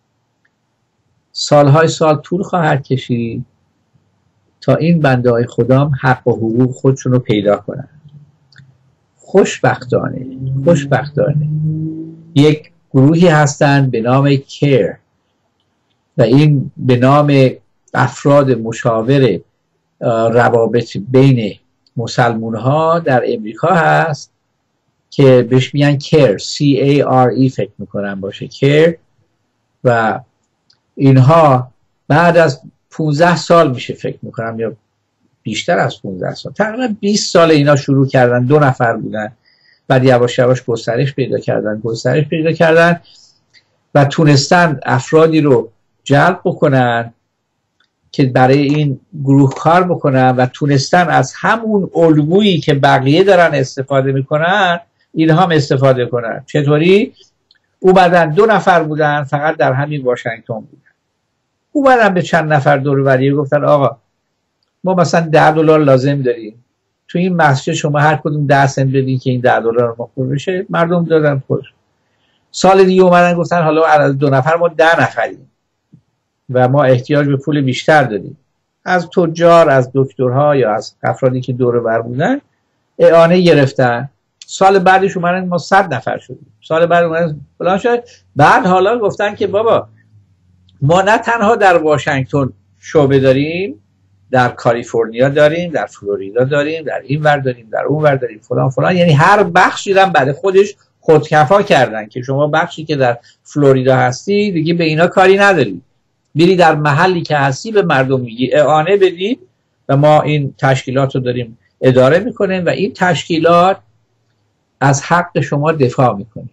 سالهای سال طول خواهد کشید تا این بنده های خدام حق و حقوق خودشون رو پیدا کنن. خوشبختانه خوشبختانه یک گروهی هستن به نام کیر و این به نام افراد مشاور روابط بین مسلمون ها در امریکا هست که بهش میگن کیر، سی ای آر ای فکر میکنم باشه، کیر. و اینها بعد از پونزده سال میشه فکر میکنم یا بیشتر از پونزده سال، تقریبا بیست سال اینا شروع کردن، دو نفر بودن، بعد یواش یواش گسترش پیدا کردن گسترش پیدا کردن و تونستن افرادی رو جلب بکنن که برای این گروه کار بکنن و تونستن از همون الگویی که بقیه دارن استفاده میکنن اینها هم استفاده کنن. چطوری؟ اومدن دو نفر بودن فقط در همین واشنگتن بودن، اومدن به چند نفر دور و بریه گفتن آقا ما مثلا ده دلار لازم داریم، تو این مسجد شما هر کدوم ده سنت بدین که این ده دلار ما پر بشه. مردم دادن خود. سال دیگه اومدن گفتن حالا از دو نفر ما ده نفریم و ما احتیاج به پول بیشتر داریم. از تجار، از دکترها یا از افرادی که دور و بر بودن اعانه گرفتن. سال بعدش اومدن ما صد نفر شدیم، سال بعد اومدن فلان شد. بعد حالا گفتن که بابا ما نه تنها در واشنگتن شعبه داریم، در کالیفرنیا داریم، در فلوریدا داریم، در این ور داریم، در اون ور داریم، فلان فلان. یعنی هر بخشی هم بعد خودش خودکفا کردن که شما بخشی که در فلوریدا هستی دیگه به اینا کاری نداری، بری در محلی که هستی به مردم میگی اعانه بدید و ما این تشکیلات رو داریم اداره میکنیم و این تشکیلات از حق شما دفاع میکنه.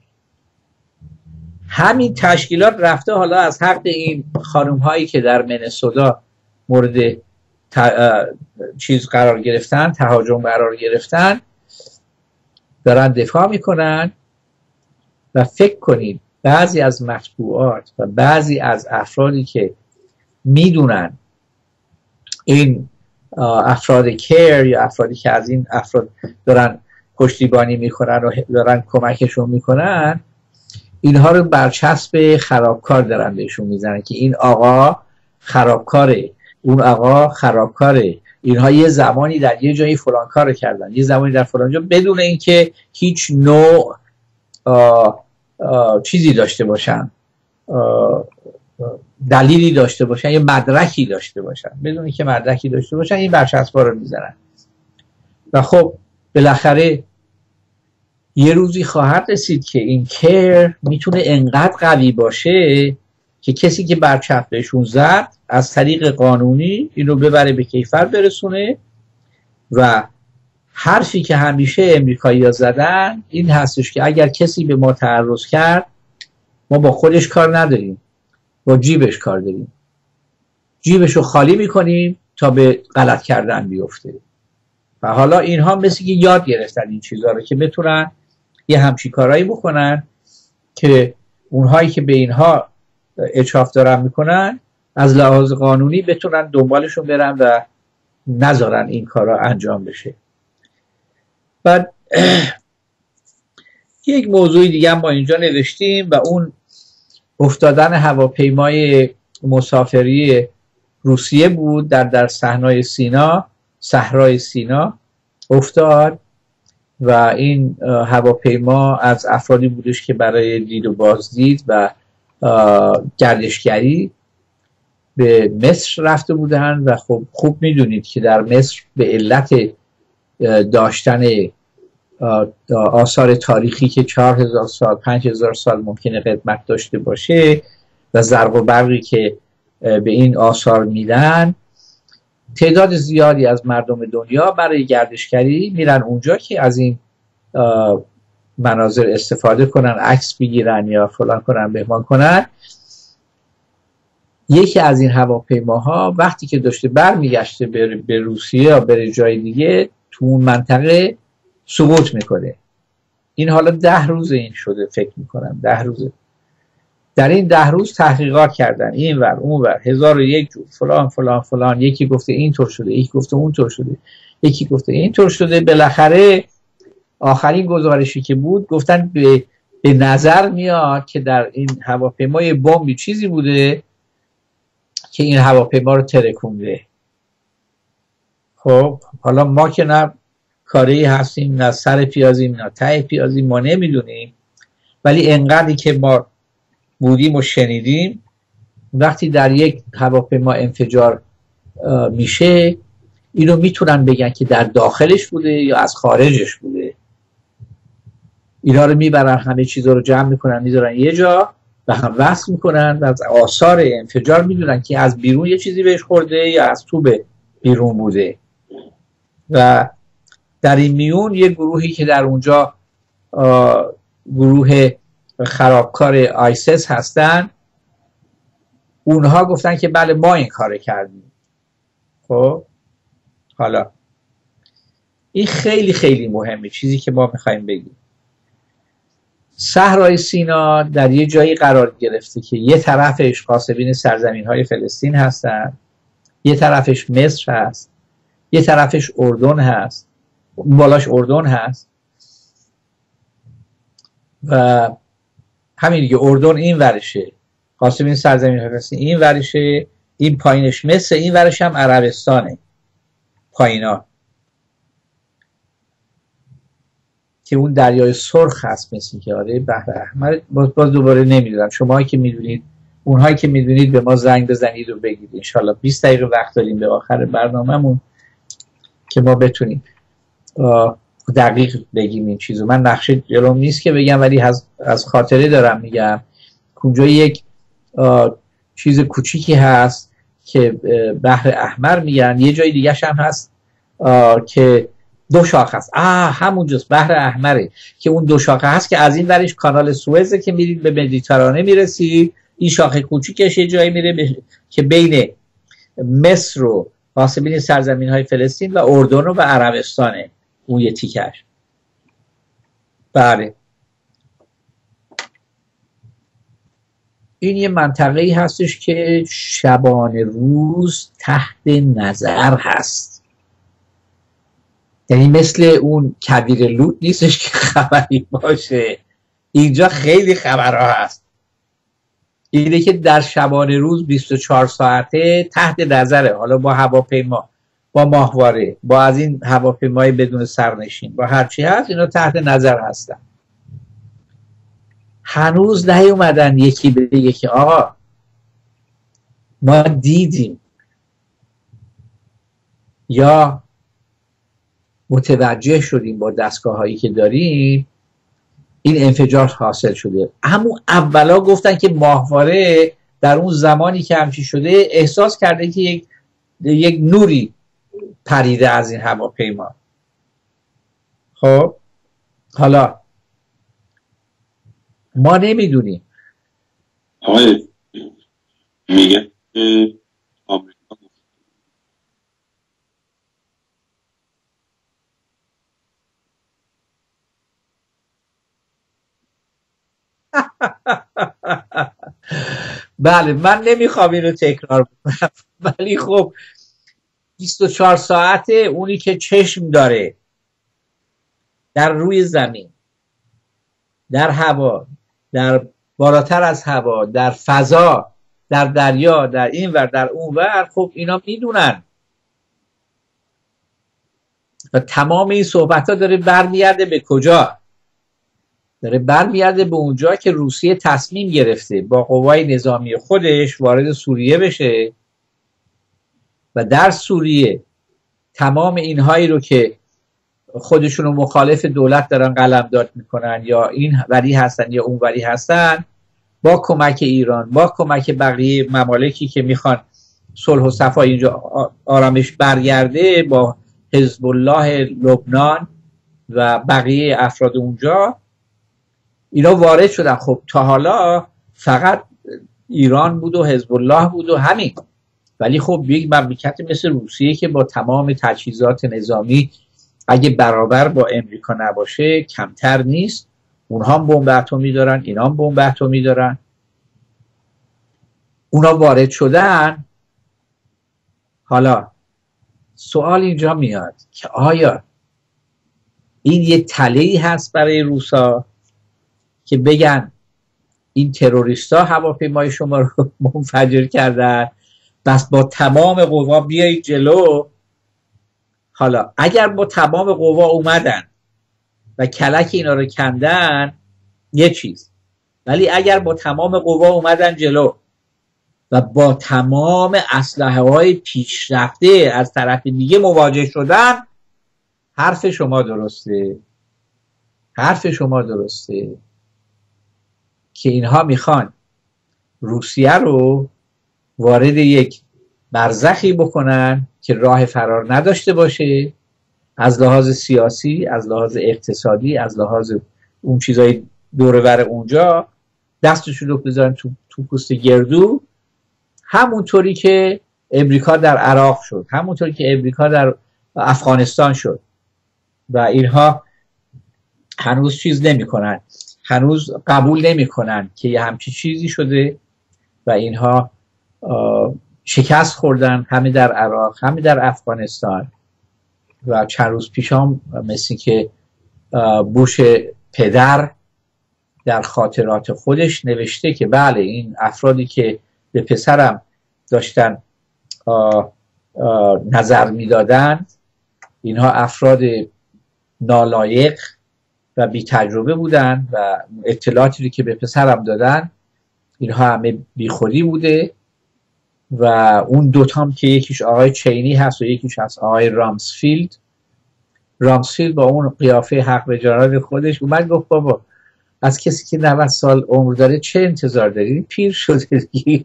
همین تشکیلات رفته حالا از حق این خانم هایی که در منسوتا مورد چیز قرار گرفتن، تهاجم قرار گرفتن، دارن دفاع میکنن. و فکر کنید بعضی از مطبوعات و بعضی از افرادی که میدونن این افراد کیر یا افرادی که از این افراد دارن پشتیبانی میکنن و دارن کمکشون میکنن، اینها رو برچسب خرابکار دارن بهشون میزنن که این آقا خرابکاره، اون آقا خرابکاره، اینها یه زمانی در یه جایی فلان کار کردن، یه زمانی در فلان جا، بدون اینکه هیچ نوع آه آه چیزی داشته باشن، دلیلی داشته باشن یا مدرکی داشته باشن. بدون اینکه مدرکی داشته باشن این برچسب‌ها رو میزنن. و خب بالاخره یه روزی خواهد رسید که این کیر میتونه انقدر قوی باشه که کسی که برچسب بهشون زد از طریق قانونی اینو ببره به کیفر برسونه و حرفی که همیشه امریکایی‌ها زدن این هستش که اگر کسی به ما تعرض کرد ما با خودش کار نداریم، با جیبش کار داریم. جیبش رو خالی میکنیم تا به غلط کردن بیفته. و حالا اینها مثل که یاد گرفتن این چیزها رو که بتونن یه همچی کارهایی بکنن که اونهایی که به اینها اچاف دارن میکنن از لحاظ قانونی بتونن دنبالشون برن و نذارن این کارا انجام بشه. بعد یک موضوع دیگه هم ما اینجا نوشتیم و اون افتادن هواپیمای مسافری روسیه بود در در صحرای سینا صحرای سینا افتاد و این هواپیما از افرادی بودش که برای دید و بازدید و گردشگری به مصر رفته بودن و خب خوب میدونید که در مصر به علت داشتن آثار تاریخی که چهار هزار سال پنج هزار سال ممکنه قدمت داشته باشه و زرق و برقی که به این آثار میدن، تعداد زیادی از مردم دنیا برای گردشگری میرن اونجا که از این مناظر استفاده کنن، عکس بگیرن یا فلان کنن بهمان کنن. یکی از این هواپیماها وقتی که داشته برمیگشته به روسیه یا بره جای دیگه تو اون منطقه سقوط میکنه. این حالا ده روز این شده فکر میکنم ده روزه. در این ده روز تحقیقات کردن این ور اون ور هزار و یک جور فلان فلان فلان، یکی گفته این طور شده، یکی گفته اون طور شده، یکی گفته این طور شده. بالاخره آخرین گزارشی که بود گفتن به, به نظر میاد که در این هواپیمای بمبی چیزی بوده که این هواپیما رو ترکونده. خب حالا ما که نه کاری هستیم نه سر پیازیم نه ته پیازیم، ما نمیدونیم، ولی انقدری که ما بودیم و شنیدیم وقتی در یک هواپیما انفجار میشه اینو میتونن بگن که در داخلش بوده یا از خارجش بوده. اینا رو میبرن همه چیزا رو جمع میکنن میذارن یه جا و هم وصل میکنن و از آثار انفجار میدونن که از بیرون یه چیزی بهش خورده یا از تو به بیرون بوده. و در این میون یه گروهی که در اونجا گروه خرابکار آیسیس هستن، اونها گفتن که بله ما این کار کردیم. خب حالا این خیلی خیلی مهمه، چیزی که ما میخوایم بگیم. صحرای سینا در یه جایی قرار گرفته که یه طرفش غاصبین سرزمین های فلسطین هستن، یه طرفش مصر هست، یه طرفش اردن هست، بالاش اردن هست و همین دیگه اردن این ورشه، غاصبین سرزمین های فلسطین این ورشه، این پایینش مصر، این ورش هم عربستانه پایینا که اون دریای سرخ هست مثل که آره بحر احمر. باز, باز دوباره نمیدونم، شماهایی که میدونید اونهایی که میدونید به ما زنگ بزنید و بگید. انشالله بیست دقیقه وقت داریم به آخر برنامه‌مون که ما بتونیم دقیق بگیم این چیزو. من نقشه جلوم نیست که بگم ولی از, از خاطره دارم میگم. اونجا یک چیز کوچیکی هست که بحر احمر میگن، یه جای دیگه هم هست که دو شاخه هست. آه همونجاست، بحر احمره که اون دو شاخه هست که از این ورش کانال سوئزه که میرید به مدیترانه میرسید، این شاخه کوچیکش یه جایی میره ب... که بین مصر و غاصبین سرزمین های فلسطین و اردن و عربستانه اون یه تیکش. بله این یه منطقه‌ای هستش که شبانه روز تحت نظر هست، یعنی مثل اون کویر لوط نیستش که خبری باشه. اینجا خیلی خبرها هست. اینه که در شبانه روز بیست و چهار ساعته تحت نظره، حالا با هواپیما، با ماهواره، با از این هواپیمای بدون سرنشین، با هرچی هست اینا تحت نظر هستن. هنوز نیومدن یکی بگه که آقا ما دیدیم یا متوجه شدیم با دستگاه هایی که داریم این انفجار حاصل شده. همون اولا گفتن که ماهواره در اون زمانی که همچی شده احساس کرده که یک یک نوری پریده از این هواپیما. خب حالا ما نمیدونیم. آقای میگه آمریکا بله من نمیخوام اینو تکرار کنم ولی خب بیست و چهار ساعته اونی که چشم داره در روی زمین، در هوا، در بالاتر از هوا، در فضا، در دریا، در این ور در اون ور، خب اینا میدونن و تمام این صحبت ها داره برمیگرده به کجا؟ داره برمیگرده به اونجا که روسیه تصمیم گرفته با قوای نظامی خودش وارد سوریه بشه و در سوریه تمام اینهایی رو که خودشون رو مخالف دولت دارن قلمداد میکنن یا این وری هستن یا اون وری هستن، با کمک ایران، با کمک بقیه ممالکی که میخوان صلح و صفا اینجا آرامش برگرده، با حزب الله لبنان و بقیه افراد اونجا، اینا وارد شدن. خب تا حالا فقط ایران بود و حزب الله بود و همین، ولی خب یک مملکت مثل روسیه که با تمام تجهیزات نظامی اگه برابر با امریکا نباشه کمتر نیست، اونها هم بمب اتمی دارن، اینا هم بمب اتمی دارن، اونا وارد شدن. حالا سوال اینجا میاد که آیا این یه تله‌ای هست برای روسا که بگن این تروریستا هواپیمای شما رو منفجر کردن، بس با تمام قوا بیایید جلو. حالا اگر با تمام قوا اومدن و کلک اینا رو کندن یه چیز، ولی اگر با تمام قوا اومدن جلو و با تمام اسلحه های پیشرفته از طرف دیگه مواجه شدن، حرف شما درسته، حرف شما درسته که اینها میخوان روسیه رو وارد یک برزخی بکنن که راه فرار نداشته باشه، از لحاظ سیاسی، از لحاظ اقتصادی، از لحاظ اون چیزای دور و بر اونجا، دستشون رو بذارن تو تو پوست گردو، همونطوری که امریکا در عراق شد، همونطوری که امریکا در افغانستان شد. و اینها هنوز چیز نمی کنن، هنوز قبول نمی کنن که یه همچی چیزی شده و اینها شکست خوردن، همه در عراق، همه در افغانستان. و چند روز پیش هم مثل که بوش پدر در خاطرات خودش نوشته که بله این افرادی که به پسرم داشتن آه آه نظر میدادن اینها افراد نالایق و بی تجربه بودن و اطلاعاتی که به پسرم دادن اینها همه بیخودی بوده. و اون دوتام که یکیش آقای چینی هست و یکیش هست آقای رامسفیلد، رامسفیلد با اون قیافه حق به جانان خودش اومد گفت بابا از کسی که نود سال عمر داره چه انتظار داری؟ پیر شده دیگه.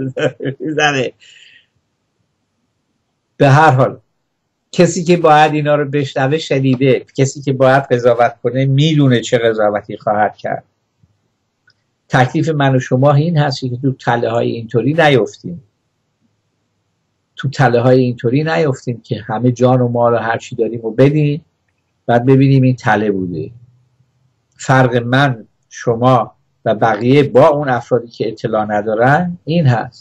به هر حال کسی که باید اینا رو بشنوه شنیده، کسی که باید قضاوت کنه میدونه چه قضاوتی خواهد کرد. تکلیف من و شما این هست که تو تله های اینطوری نیفتیم، تو تله های اینطوری نیفتیم که همه جان و مال و هر چی داریم و بدیم بعد ببینیم این تله بوده. فرق من، شما و بقیه با اون افرادی که اطلاع ندارن این هست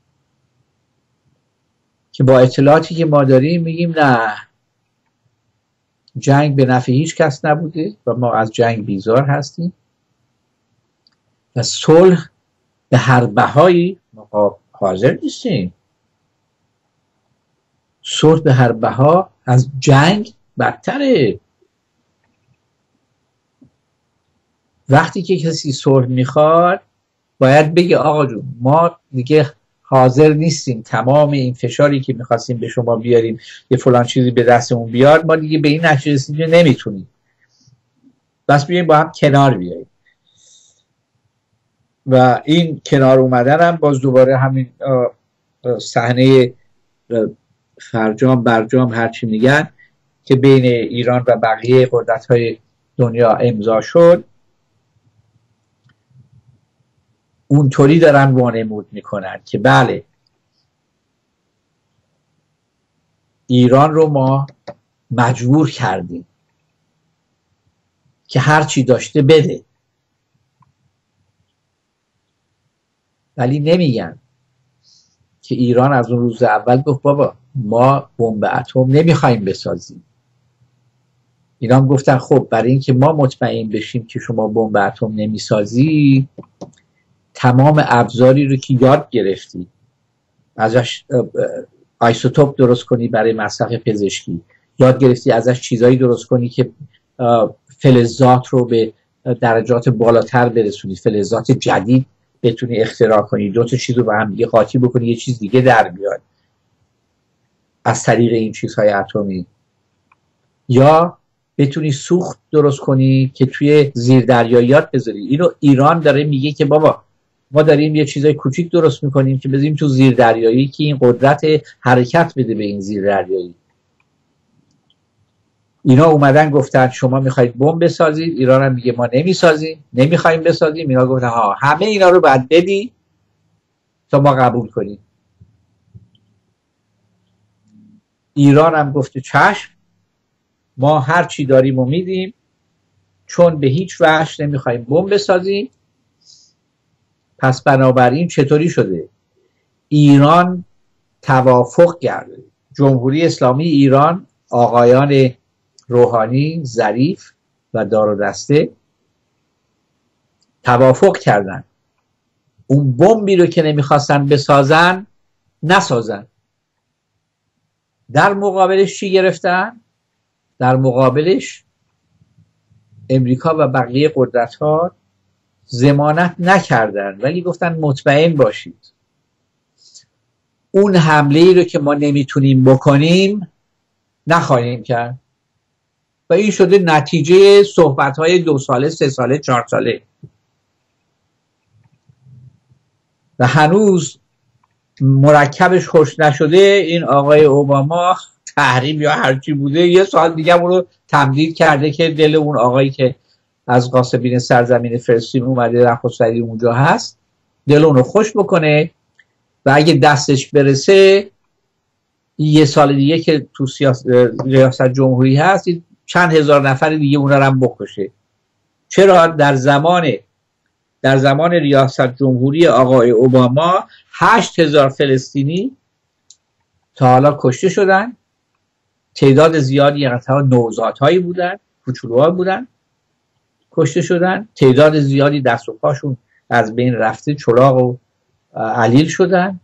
که با اطلاعاتی که ما داریم میگیم نه، جنگ به نفع هیچ کس نبوده و ما از جنگ بیزار هستیم و صلح به هر بهایی ما حاضر نیستیم. صلح به هر بها از جنگ بدتره. وقتی که کسی صلح میخواد باید بگه آقا جون ما دیگه حاضر نیستیم تمام این فشاری که میخواستیم به شما بیاریم یه فلان چیزی به دستمون بیاد، ما دیگه به این نتیجه رسیدیم نمیتونیم، بس بیاییم با هم کنار بیاییم. و این کنار اومدن هم باز دوباره همین صحنه فرجام برجام هرچی میگن که بین ایران و بقیه قدرت‌های دنیا امضا شد اونطوری دارن وانمود میکنن که بله ایران رو ما مجبور کردیم که هر چی داشته بده، ولی نمیگن که ایران از اون روز اول گفت بابا ما بمب اتم نمیخوایم بسازیم. اینا هم گفتن خب برای اینکه ما مطمئن بشیم که شما بمب اتم نمیسازی، تمام ابزاری رو که یاد گرفتی ازش آیسوتوپ درست کنی برای مصرف پزشکی، یاد گرفتی ازش چیزایی درست کنی که فلزات رو به درجات بالاتر برسونی، فلزات جدید بتونی اختراع کنی، دو تا چیز رو به هم دیگه قاطی بکنی یه چیز دیگه در بیاد از طریق این چیزهای اتمی، یا بتونی سوخت درست کنی که توی زیردریاییات بذاری. اینو ایران داره میگه که بابا ما داریم یه چیزای کوچیک درست میکنیم که بذاریم تو زیردریایی که این قدرت حرکت بده به این زیردریایی. اینا اومدن گفتن شما میخواید بمب بسازید، ایران هم میگه ما نمیسازیم، نمیخوایم بسازیم. اینا گفتن ها همه اینا رو باید بدی تا ما قبول کنیم. ایران هم گفته چشم، ما هر چی داریم و میدیم، چون به هیچ وجه نمیخوایم بمب بسازیم. پس بنابراین چطوری شده؟ ایران توافق کرده، جمهوری اسلامی ایران، آقایان روحانی، ظریف و دار و دسته توافق کردن اون بمبی رو که نمیخواستن بسازن نسازن. در مقابلش چی گرفتن؟ در مقابلش امریکا و بقیه قدرت ها ضمانت نکردن، ولی گفتن مطمئن باشید اون حمله ای رو که ما نمیتونیم بکنیم نخواهیم کرد. و این شده نتیجه صحبت های دو ساله، سه ساله، چهار ساله. و هنوز مرکبش خوش نشده. این آقای اوباما تحریم یا هرچی بوده یه سال دیگه اون رو تمدید کرده که دل اون آقایی که از غاصبین سرزمین فلسطین اومده نخست‌وزیر اونجا هست دل اون رو خوش بکنه و اگه دستش برسه یه سال دیگه که تو ریاست جمهوری هست چند هزار نفر دیگه اونا رو هم بکشه. چرا؟ در زمان در زمان ریاست جمهوری آقای اوباما هشت هزار فلسطینی تا حالا کشته شدن. تعداد زیادی قطعا نوزادهایی بودن، کوچولوها بودن کشته شدن. تعداد زیادی دست و پاشون از بین رفته، چلاق و علیل شدن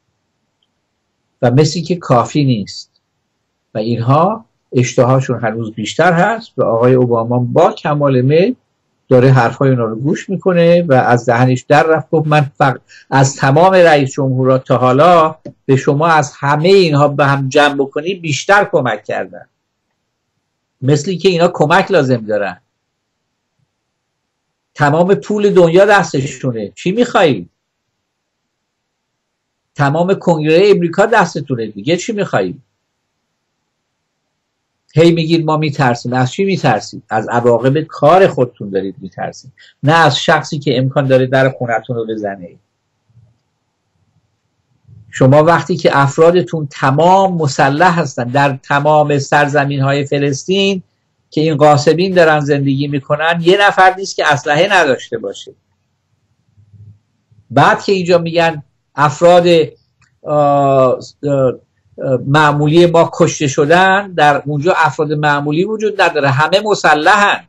و مثل که کافی نیست و اینها اشتهاشون هنوز بیشتر هست و آقای اوباما با کمال میل داره حرفای اونا رو گوش میکنه و از دهنش در رفت گفت من فقط از تمام رئیس جمهورات تا حالا به شما از همه اینها به هم جمع بکنی بیشتر کمک کردن. مثلی که اینا کمک لازم دارن، تمام پول دنیا دستشونه، چی میخوایی؟ تمام کنگره امریکا دستتونه دیگه، چی میخوایی؟ هی میگید ما میترسیم. از چی میترسید؟ از عواقب کار خودتون دارید میترسید، نه از شخصی که امکان داره در خونتون رو بزنه. شما وقتی که افرادتون تمام مسلح هستن در تمام سرزمین های فلسطین که این غاصبین دارن زندگی میکنن، یه نفر نیست که اسلحه نداشته باشه. بعد که اینجا میگن افراد آه آه معمولی ما کشته شدن، در اونجا افراد معمولی وجود نداره، همه مسلحن.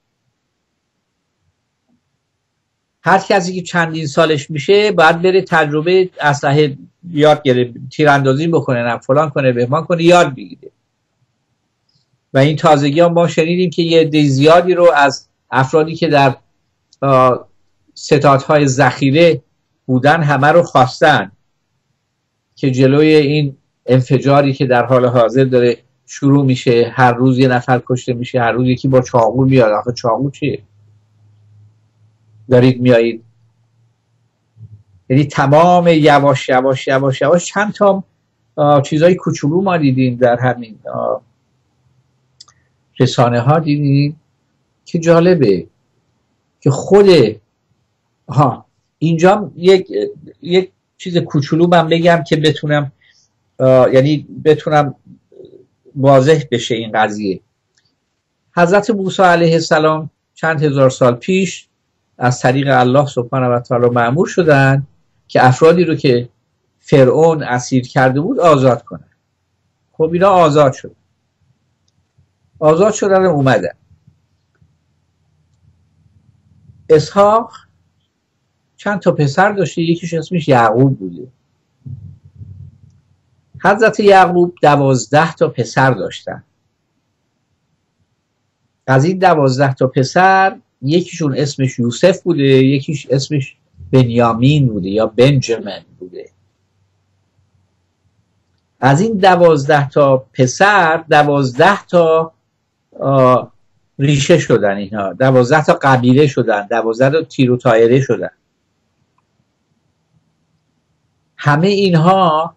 هر کسی که چندین سالش میشه باید بره تجربه اسلحه یاد گیره، تیراندازی بکنه، نه فلان کنه، بهمان کنه، یاد بگیره. و این تازگی هم ما شنیدیم که یه عده زیادی رو از افرادی که در ستادهای ذخیره بودن همه رو خواستن که جلوی این انفجاری که در حال حاضر داره شروع میشه، هر روز یه نفر کشته میشه، هر روز یکی با چاقو میاد. آخه چاقو چیه؟ دارید میایید. یعنی تمام یواش یواش یواش یواش چند تا چیزای کوچولو ما دیدیم در همین رسانه ها دیدین که جالبه که خود ها اینجا یک یک چیز کوچولو من بگم که بتونم یعنی بتونم واضح بشه این قضیه. حضرت موسی علیه السلام چند هزار سال پیش از طریق الله سبحانه و تعالی مأمور شدن که افرادی رو که فرعون اسیر کرده بود آزاد کنن. خب اینا آزاد شد آزاد شدن اومدن. اسحاق چند تا پسر داشته، یکیش اسمش یعقوب بوده. حضرت یعقوب دوازده تا پسر داشتن. از این دوازده تا پسر یکیشون اسمش یوسف بوده، یکیش اسمش بنیامین بوده یا بنجامین بوده. از این دوازده تا پسر دوازده تا ریشه شدن، اینها دوازده تا قبیله شدن، دوازده تا تیر و طایره شدن. همه اینها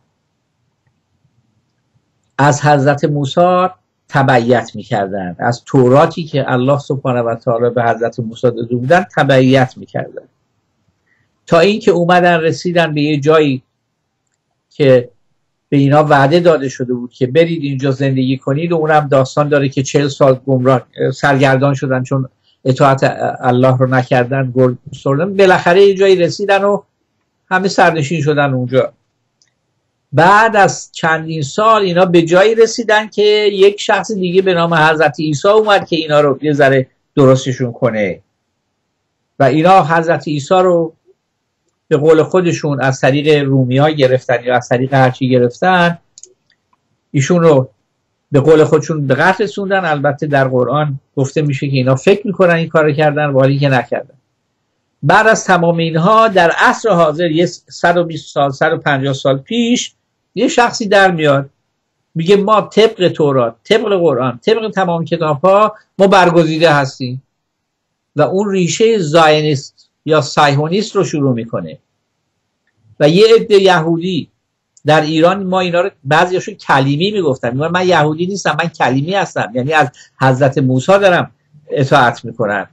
از حضرت موسی تبعیت میکردن، از توراتی که الله سبحانه و تعالی به حضرت موسی داده بودن تبعیت میکردن، تا اینکه اومدن رسیدن به یه جایی که به اینا وعده داده شده بود که برید اینجا زندگی کنید، و اونم داستان داره که چهل سال گمراه سرگردان شدن چون اطاعت الله رو نکردن، گرگ سردن. بالاخره یه جایی رسیدن و همه سرنشین شدن اونجا. بعد از چندین سال اینا به جایی رسیدن که یک شخص دیگه به نام حضرت عیسی اومد که اینا رو یه ذره درستشون کنه، و اینا حضرت عیسی رو به قول خودشون از طریق رومی ها گرفتن یا از طریق هرچی گرفتن، ایشون رو به قول خودشون به قتل رسوندن. البته در قرآن گفته میشه که اینا فکر میکنن این کار کردن، ولی که نکردن. بعد از تمام اینها در عصر حاضر یه صد و بیست سال صد و پنجاه سال پیش یه شخصی در میاد میگه ما طبق تورات، طبق قرآن، طبق تمام کتاب ها ما برگزیده هستیم، و اون ریشه زاینیست یا صهیونیست رو شروع میکنه. و یه عده یهودی در ایران، ما اینا رو بعضیاشون کلیمی میگفتن، میگن من یهودی نیستم، من کلیمی هستم، یعنی از حضرت موسی دارم اطاعت میکنم.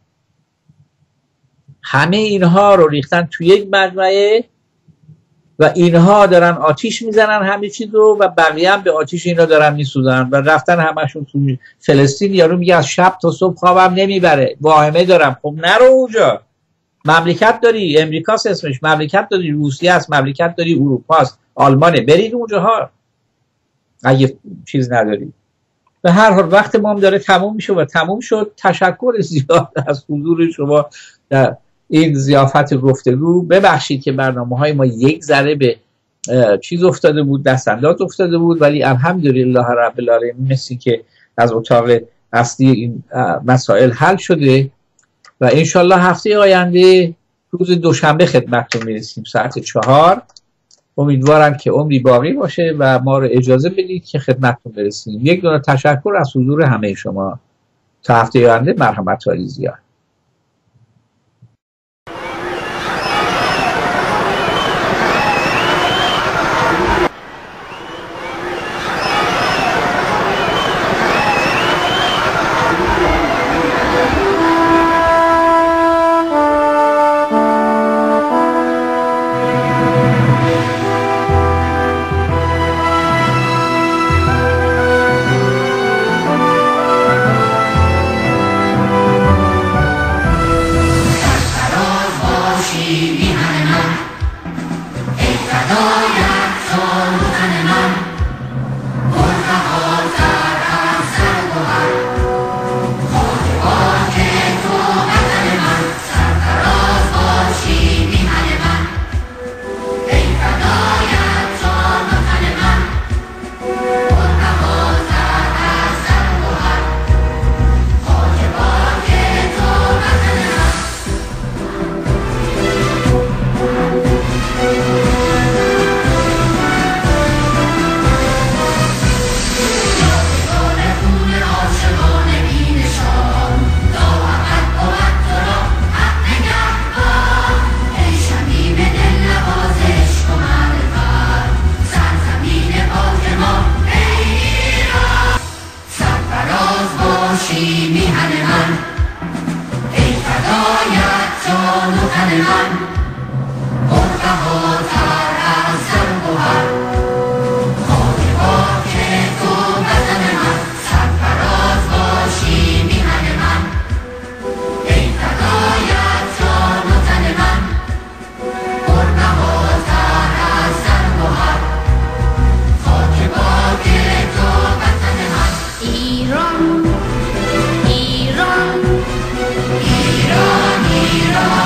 همه اینها رو ریختن توی یک مجمعه و اینها دارن آتیش میزنن همه چیز رو، و بقیه هم به آتیش اینا دارن میسوزن و رفتن همشون تو فلسطین. یارو میگه از شب تا صبح خوابم نمیبره، واهمه دارم. خب نرو اونجا، مملکت داری، امریکاست اسمش، مملکت داری، روسیه است، مملکت داری، اروپا است، آلمانه، برید اونجاها اگه چیز نداری. به هر حال وقت ما هم داره تموم میشه و تموم شد. تشکر زیاد از حضور شما در این ضیافت گفتگو. ببخشید که برنامه های ما یک ذره به چیز افتاده بود، دست انداز افتاده بود، ولی الحمدلله رب العالمین مثل که از اتاق اصلی این مسائل حل شده، و انشالله هفته آینده روز دوشنبه خدمتتون میرسیم ساعت چهار. امیدوارم که عمری باقی باشه و ما رو اجازه بدید که خدمتتون برسیم. یک دونه تشکر از حضور همه شما. تا هفته آینده، مرحمت و زیاد. جان و تن من مرتهاتر از زر و گوهر خاک پاک تو وطن من سرفراز باشی میهن من ای فدایت جان و تن من مرتهاتر از زر و گوهر خاک پاک تو وطن من ایران ایران ایران ایران